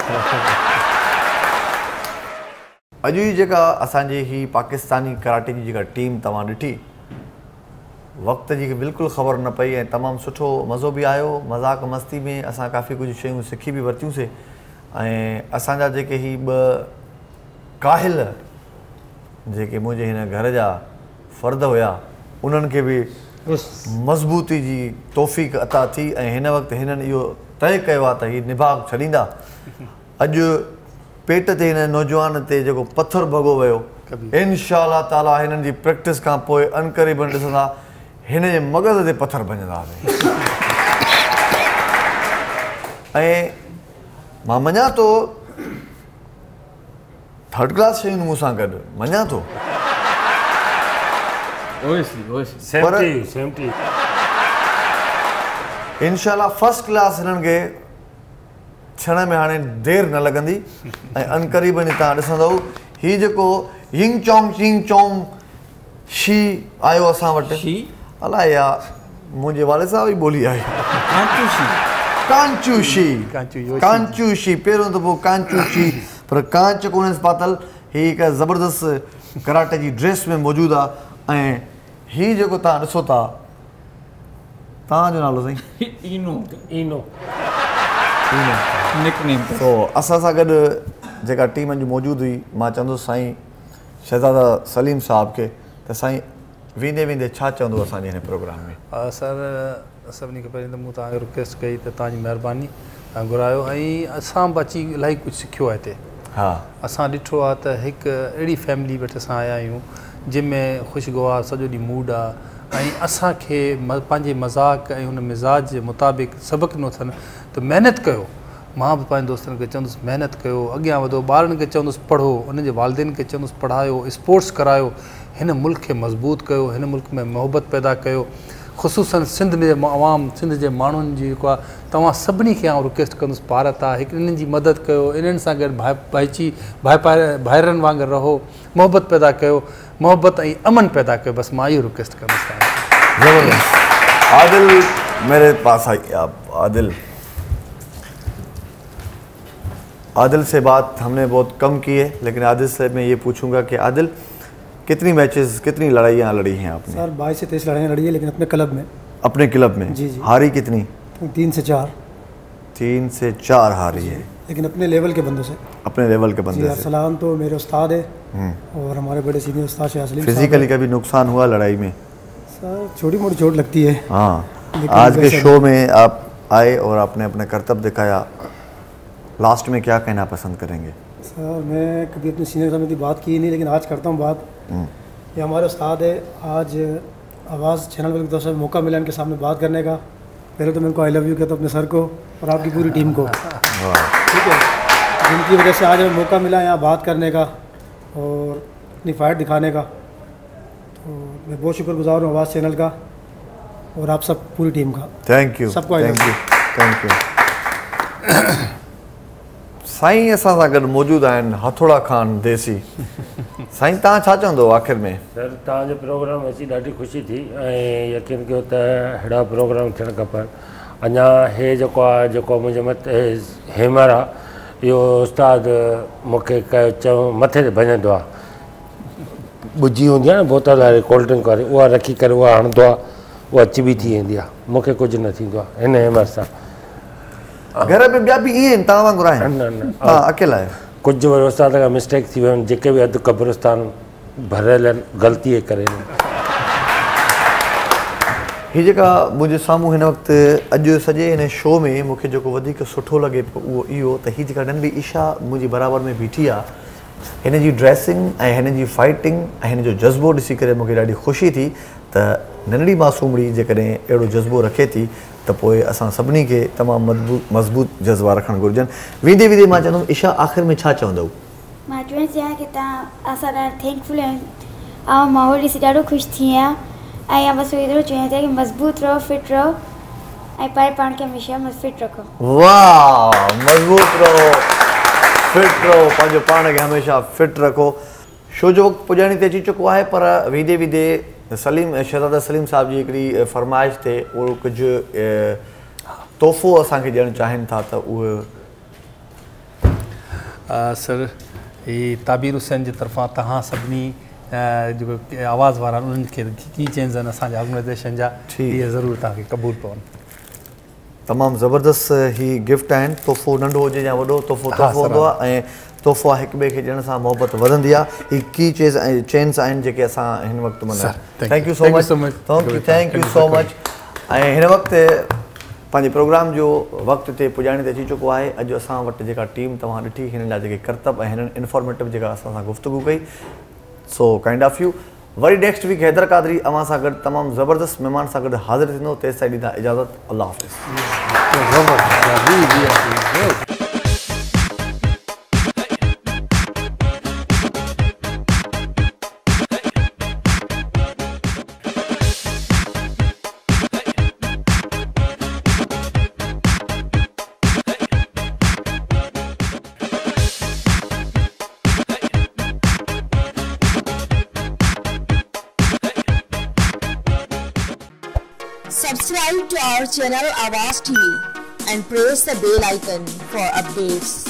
Speaker 1: अॼु जी जेका असांजी ही पाकिस्तानी कराटे जी जेका टीम तव्हां ॾिठी वक़्त जी बिल्कुलु ख़बर न पई ऐं तमामु सुठो मज़ो बि आयो। मज़ाक मस्ती में असां काफ़ी कुझु शयूं सिखी बि वरितियूंसीं ऐं असांजा जेके ही 2 काहिल जेके मुंहिंजे हिन घर जा फ़र्द हुया उन्हनि खे बि मज़बूती जी तौफ़ीक़ अता थी ऐं हिन वक़्तु हिननि इहो तय कयो आहे त हीउ निभाउ छॾींदा। अॼु पेट ते हिन नौजवान ते जेको पत्थर भॻो वियो इंशा अल्लाह ताला हिननि जी प्रैक्टिस खां पोइ अनक़रीबन ॾिसंदा हिन जे मग़ज़ ते पत्थर भञंदासीं। ऐं मां मञा थो 3rd क्लास शयूं मूंसां गॾु मञा थो इंशा अल्लाह 1st क्लास हिननि खे थियण में हाणे देरि न लॻंदी ऐं अनक़रीबन ई तव्हां ॾिसंदव हीउ जेको यिंग चोंग शी आयो असां वटि अलाए यार मुंहिंजे वाले साहब जी ॿोली आहे कांचू शी पहिरियों दफ़ो कांचू शी पर कांच कोन्हे पातल हीअ हिकु ज़बरदस्त कराटे जी ड्रेस में मौजूदु आहे ऐं हीउ जेको तव्हां ॾिसो था तव्हांजो नालो साईं तो असां सां गॾु जेका टीम अॼु मौजूदु हुई मां चवंदुसि साईं शहज़ादा सलीम साहब खे त साईं वेंदे वेंदे छा चवंदो असांजे हिन प्रोग्राम में?
Speaker 2: सर सभिनी खां पहिरीं त मूं तव्हांखे रिक्वेस्ट कई त तव्हांजी महिरबानी तव्हां घुरायो ऐं असां बि अची इलाही कुझु सिखियो आहे हिते।
Speaker 1: हा
Speaker 2: असां ॾिठो आहे त हिकु अहिड़ी फैमिली वटि असां आया आहियूं जंहिंमें ख़ुशगवार सॼो ॾींहुं मूड आहे ऐं असांखे पंहिंजे मज़ाक ऐं हुन मिज़ाज जे मुताबिक़ सबक़ न थियनि त महिनत कयो। मां बि पंहिंजे दोस्तनि खे चवंदुसि महिनत कयो अॻियां वधो ॿारनि खे चवंदुसि पढ़ो उन्हनि जे वालिदेन खे चवंदुसि पढ़ायो स्पोर्ट्स करायो हिन मुल्क खे मज़बूत कयो हिन मुल्क में मोहबत पैदा कयो ख़ुशूसन सिंध जे आवाम सिंध जे माण्हुनि जी जेको आहे तव्हां सभिनी खे आउं रिक्वेस्ट कंदुसि भारत आहे हिकु इन्हनि जी मदद कयो इन्हनि सां गॾु भाइरनि वांगुरु रहो मोहबत पैदा कयो मोहबत ऐं अमन पैदा कयो बसि मां इहो रिक्वेस्ट कंदुसि।
Speaker 1: ज़बरदस्त आदिल मेरे पास आई आप आदिल से बात हमने बहुत कम की है लेकिन आदिल से मैं ये पूछूंगा कि आदिल कितनी मैचेस, कितनी लड़ाइयाँ लड़ी हैं आपने?
Speaker 10: सर 22 से 23 लड़ाइयाँ लड़ी है, लेकिन अपने क्लब में।
Speaker 1: अपने क्लब में?
Speaker 10: जी जी।
Speaker 1: हारी कितनी?
Speaker 10: 3 से 4।
Speaker 1: 3 से 4 हारी है,
Speaker 10: लेकिन अपने लेवल के बंदों से।
Speaker 1: अपने लेवल के बंदे से।
Speaker 10: अरसलान तो मेरे उस्ताद है और हमारे बड़े सीनियर उस्ताद शाह सलीम।
Speaker 1: फिजिकली कभी नुकसान हुआ लड़ाई में?
Speaker 10: सर छोटी मोटी चोट लगती है।
Speaker 1: हाँ, आज के शो में आप आए और आपने अपना कर्तव्य दिखाया, लास्ट में क्या कहना पसंद करेंगे?
Speaker 10: सर मैं कभी अपने सीनियर साहब की बात की नहीं, लेकिन आज करता हूँ बात। ये हमारे उस्ताद है, आज आवाज़ चैनल वाले की तरफ से मौका मिला इनके सामने बात करने का। पहले तो मैं इनको आई लव यू कहता हूँ अपने सर को और आपकी पूरी टीम को, ठीक है, जिनकी वजह से आज हमें मौका मिला यहाँ बात करने का और अपनी फाइट दिखाने का। तो मैं बहुत शुक्रगुजार हूँ आवाज़ चैनल का और आप सब पूरी टीम का।
Speaker 1: थैंक यू,
Speaker 10: सबको
Speaker 1: thank you, thank you. Sain असां सां गॾु मौजूदु आहिनि हथोड़ा खान देसी। साईं तव्हां छा चवंदो आख़िर में?
Speaker 5: सर तव्हांजो प्रोग्राम अची ॾाढी ख़ुशी थी ऐं यकीन कयो त अहिड़ा प्रोग्राम थियणु खपनि। अञा हे जेको आहे, जेको मुंहिंजे मथे हेमर आहे, इहो उस्ताद मूंखे चयो मथे ते भञंदो आहे। ॿुजी हूंदी आहे न बोतल वारी कोल्ड ड्रिंक वारी, उहा रखी करे उहा हणंदो आहे, उहा चिबी थी वेंदी आहे। मूंखे कुझु न थींदो आहे हिन हेमर सां।
Speaker 1: घर में ॿिया बि ईअं आहिनि तव्हां वांगुरु आहिनि?
Speaker 5: न
Speaker 1: तव्हां अकेला आहियो?
Speaker 5: कुझु वरी उस्ताद खां मिस्टेक थी वियो, जेके बि अधु क़ब्रिस्तान भरियल आहिनि ग़लती जे करे।
Speaker 1: हीअ जेका मुंहिंजे साम्हूं हिन वक़्तु अॼु सॼे हिन शो में मूंखे जेको वधीक सुठो लॻे पियो उहो इहो त हीअ जेका नंढी ईशा मुंहिंजी बराबरि में बीठी आहे, हिन जी ड्रेसिंग ऐं हिन जी फाइटिंग ऐं हिन जो जज़्बो ॾिसी करे मूंखे ॾाढी ख़ुशी थी त नंढड़ी मासूमड़ी जेकॾहिं अहिड़ो जज़्बो रखे थी त पोइ असां सभिनी खे तमामु मज़बूत जज़्बा रखणु घुरिजनि। वेंदे वेंदे मां चवंदुमि ईशा आख़िर में छा चवंदव?
Speaker 3: मां चवणु चाहियां की तव्हां असां ॾाढा थैंकफुल आहियूं। ऐं माहौल ॾिसी ॾाढो ख़ुशि थी आहियां ऐं बसि एतिरो चवणु चाहियां की मज़बूत रहो, फिट रहो ऐं पाण खे हमेशह फिट रखो।
Speaker 1: वाह, मज़बूत रहो, फिट रहो, पंहिंजो पाण खे हमेशह फिट रखो। शो जो वक़्तु पुॼाणी ते अची चुको आहे, पर वेंदे वेंदे शहज़ादा सलीम साहिब जी हिकिड़ी फरमाइश ते उहो कुझु तोहफ़ो असांखे ॾियणु चाहिनि था त उहो।
Speaker 2: सर ही ताबीर हुसैन जी तरफ़ां तव्हां सभिनी जेको आवाज़ वारा उन्हनि खे की चेंज आहिनि असांजे ऑर्गनाइज़ेशन जा, इहे ज़रूरु तव्हांखे क़बूल पवनि।
Speaker 1: तमामु ज़बरदस्त ही गिफ्ट आहिनि। तोहफ़ो नंढो हुजे या वॾो, तोहफ़ो हूंदो आहे ऐं तोहफ़ा हिक ॿिए खे ॾियण सां मोहबत वधंदी आहे। ही की चेन्स आहिनि जेके असां हिन वक़्तु माना thank you so much, thank you so much. ऐं हिन वक़्तु पंहिंजे प्रोग्राम जो वक़्तु ते पुॼाणी ते अची चुको आहे। अॼु असां वटि जेका टीम तव्हां ॾिठी, हिन लाइ जेके करतब ऐं हिननि इंफॉर्मेटिव जेका असां सां गुफ़्तगू कई, सो काइंड ऑफ यू। वरी नेक्स्ट वीक हैदर क़ादरी अवां सां गॾु तमामु ज़बरदस्त महिमान सां गॾु हाज़िर थींदो। तेसिताईं ॾींदा इजाज़त। अल्लाह हाफ़िज़।
Speaker 4: Subscribe to our channel Awaaz TV and press the bell icon for updates.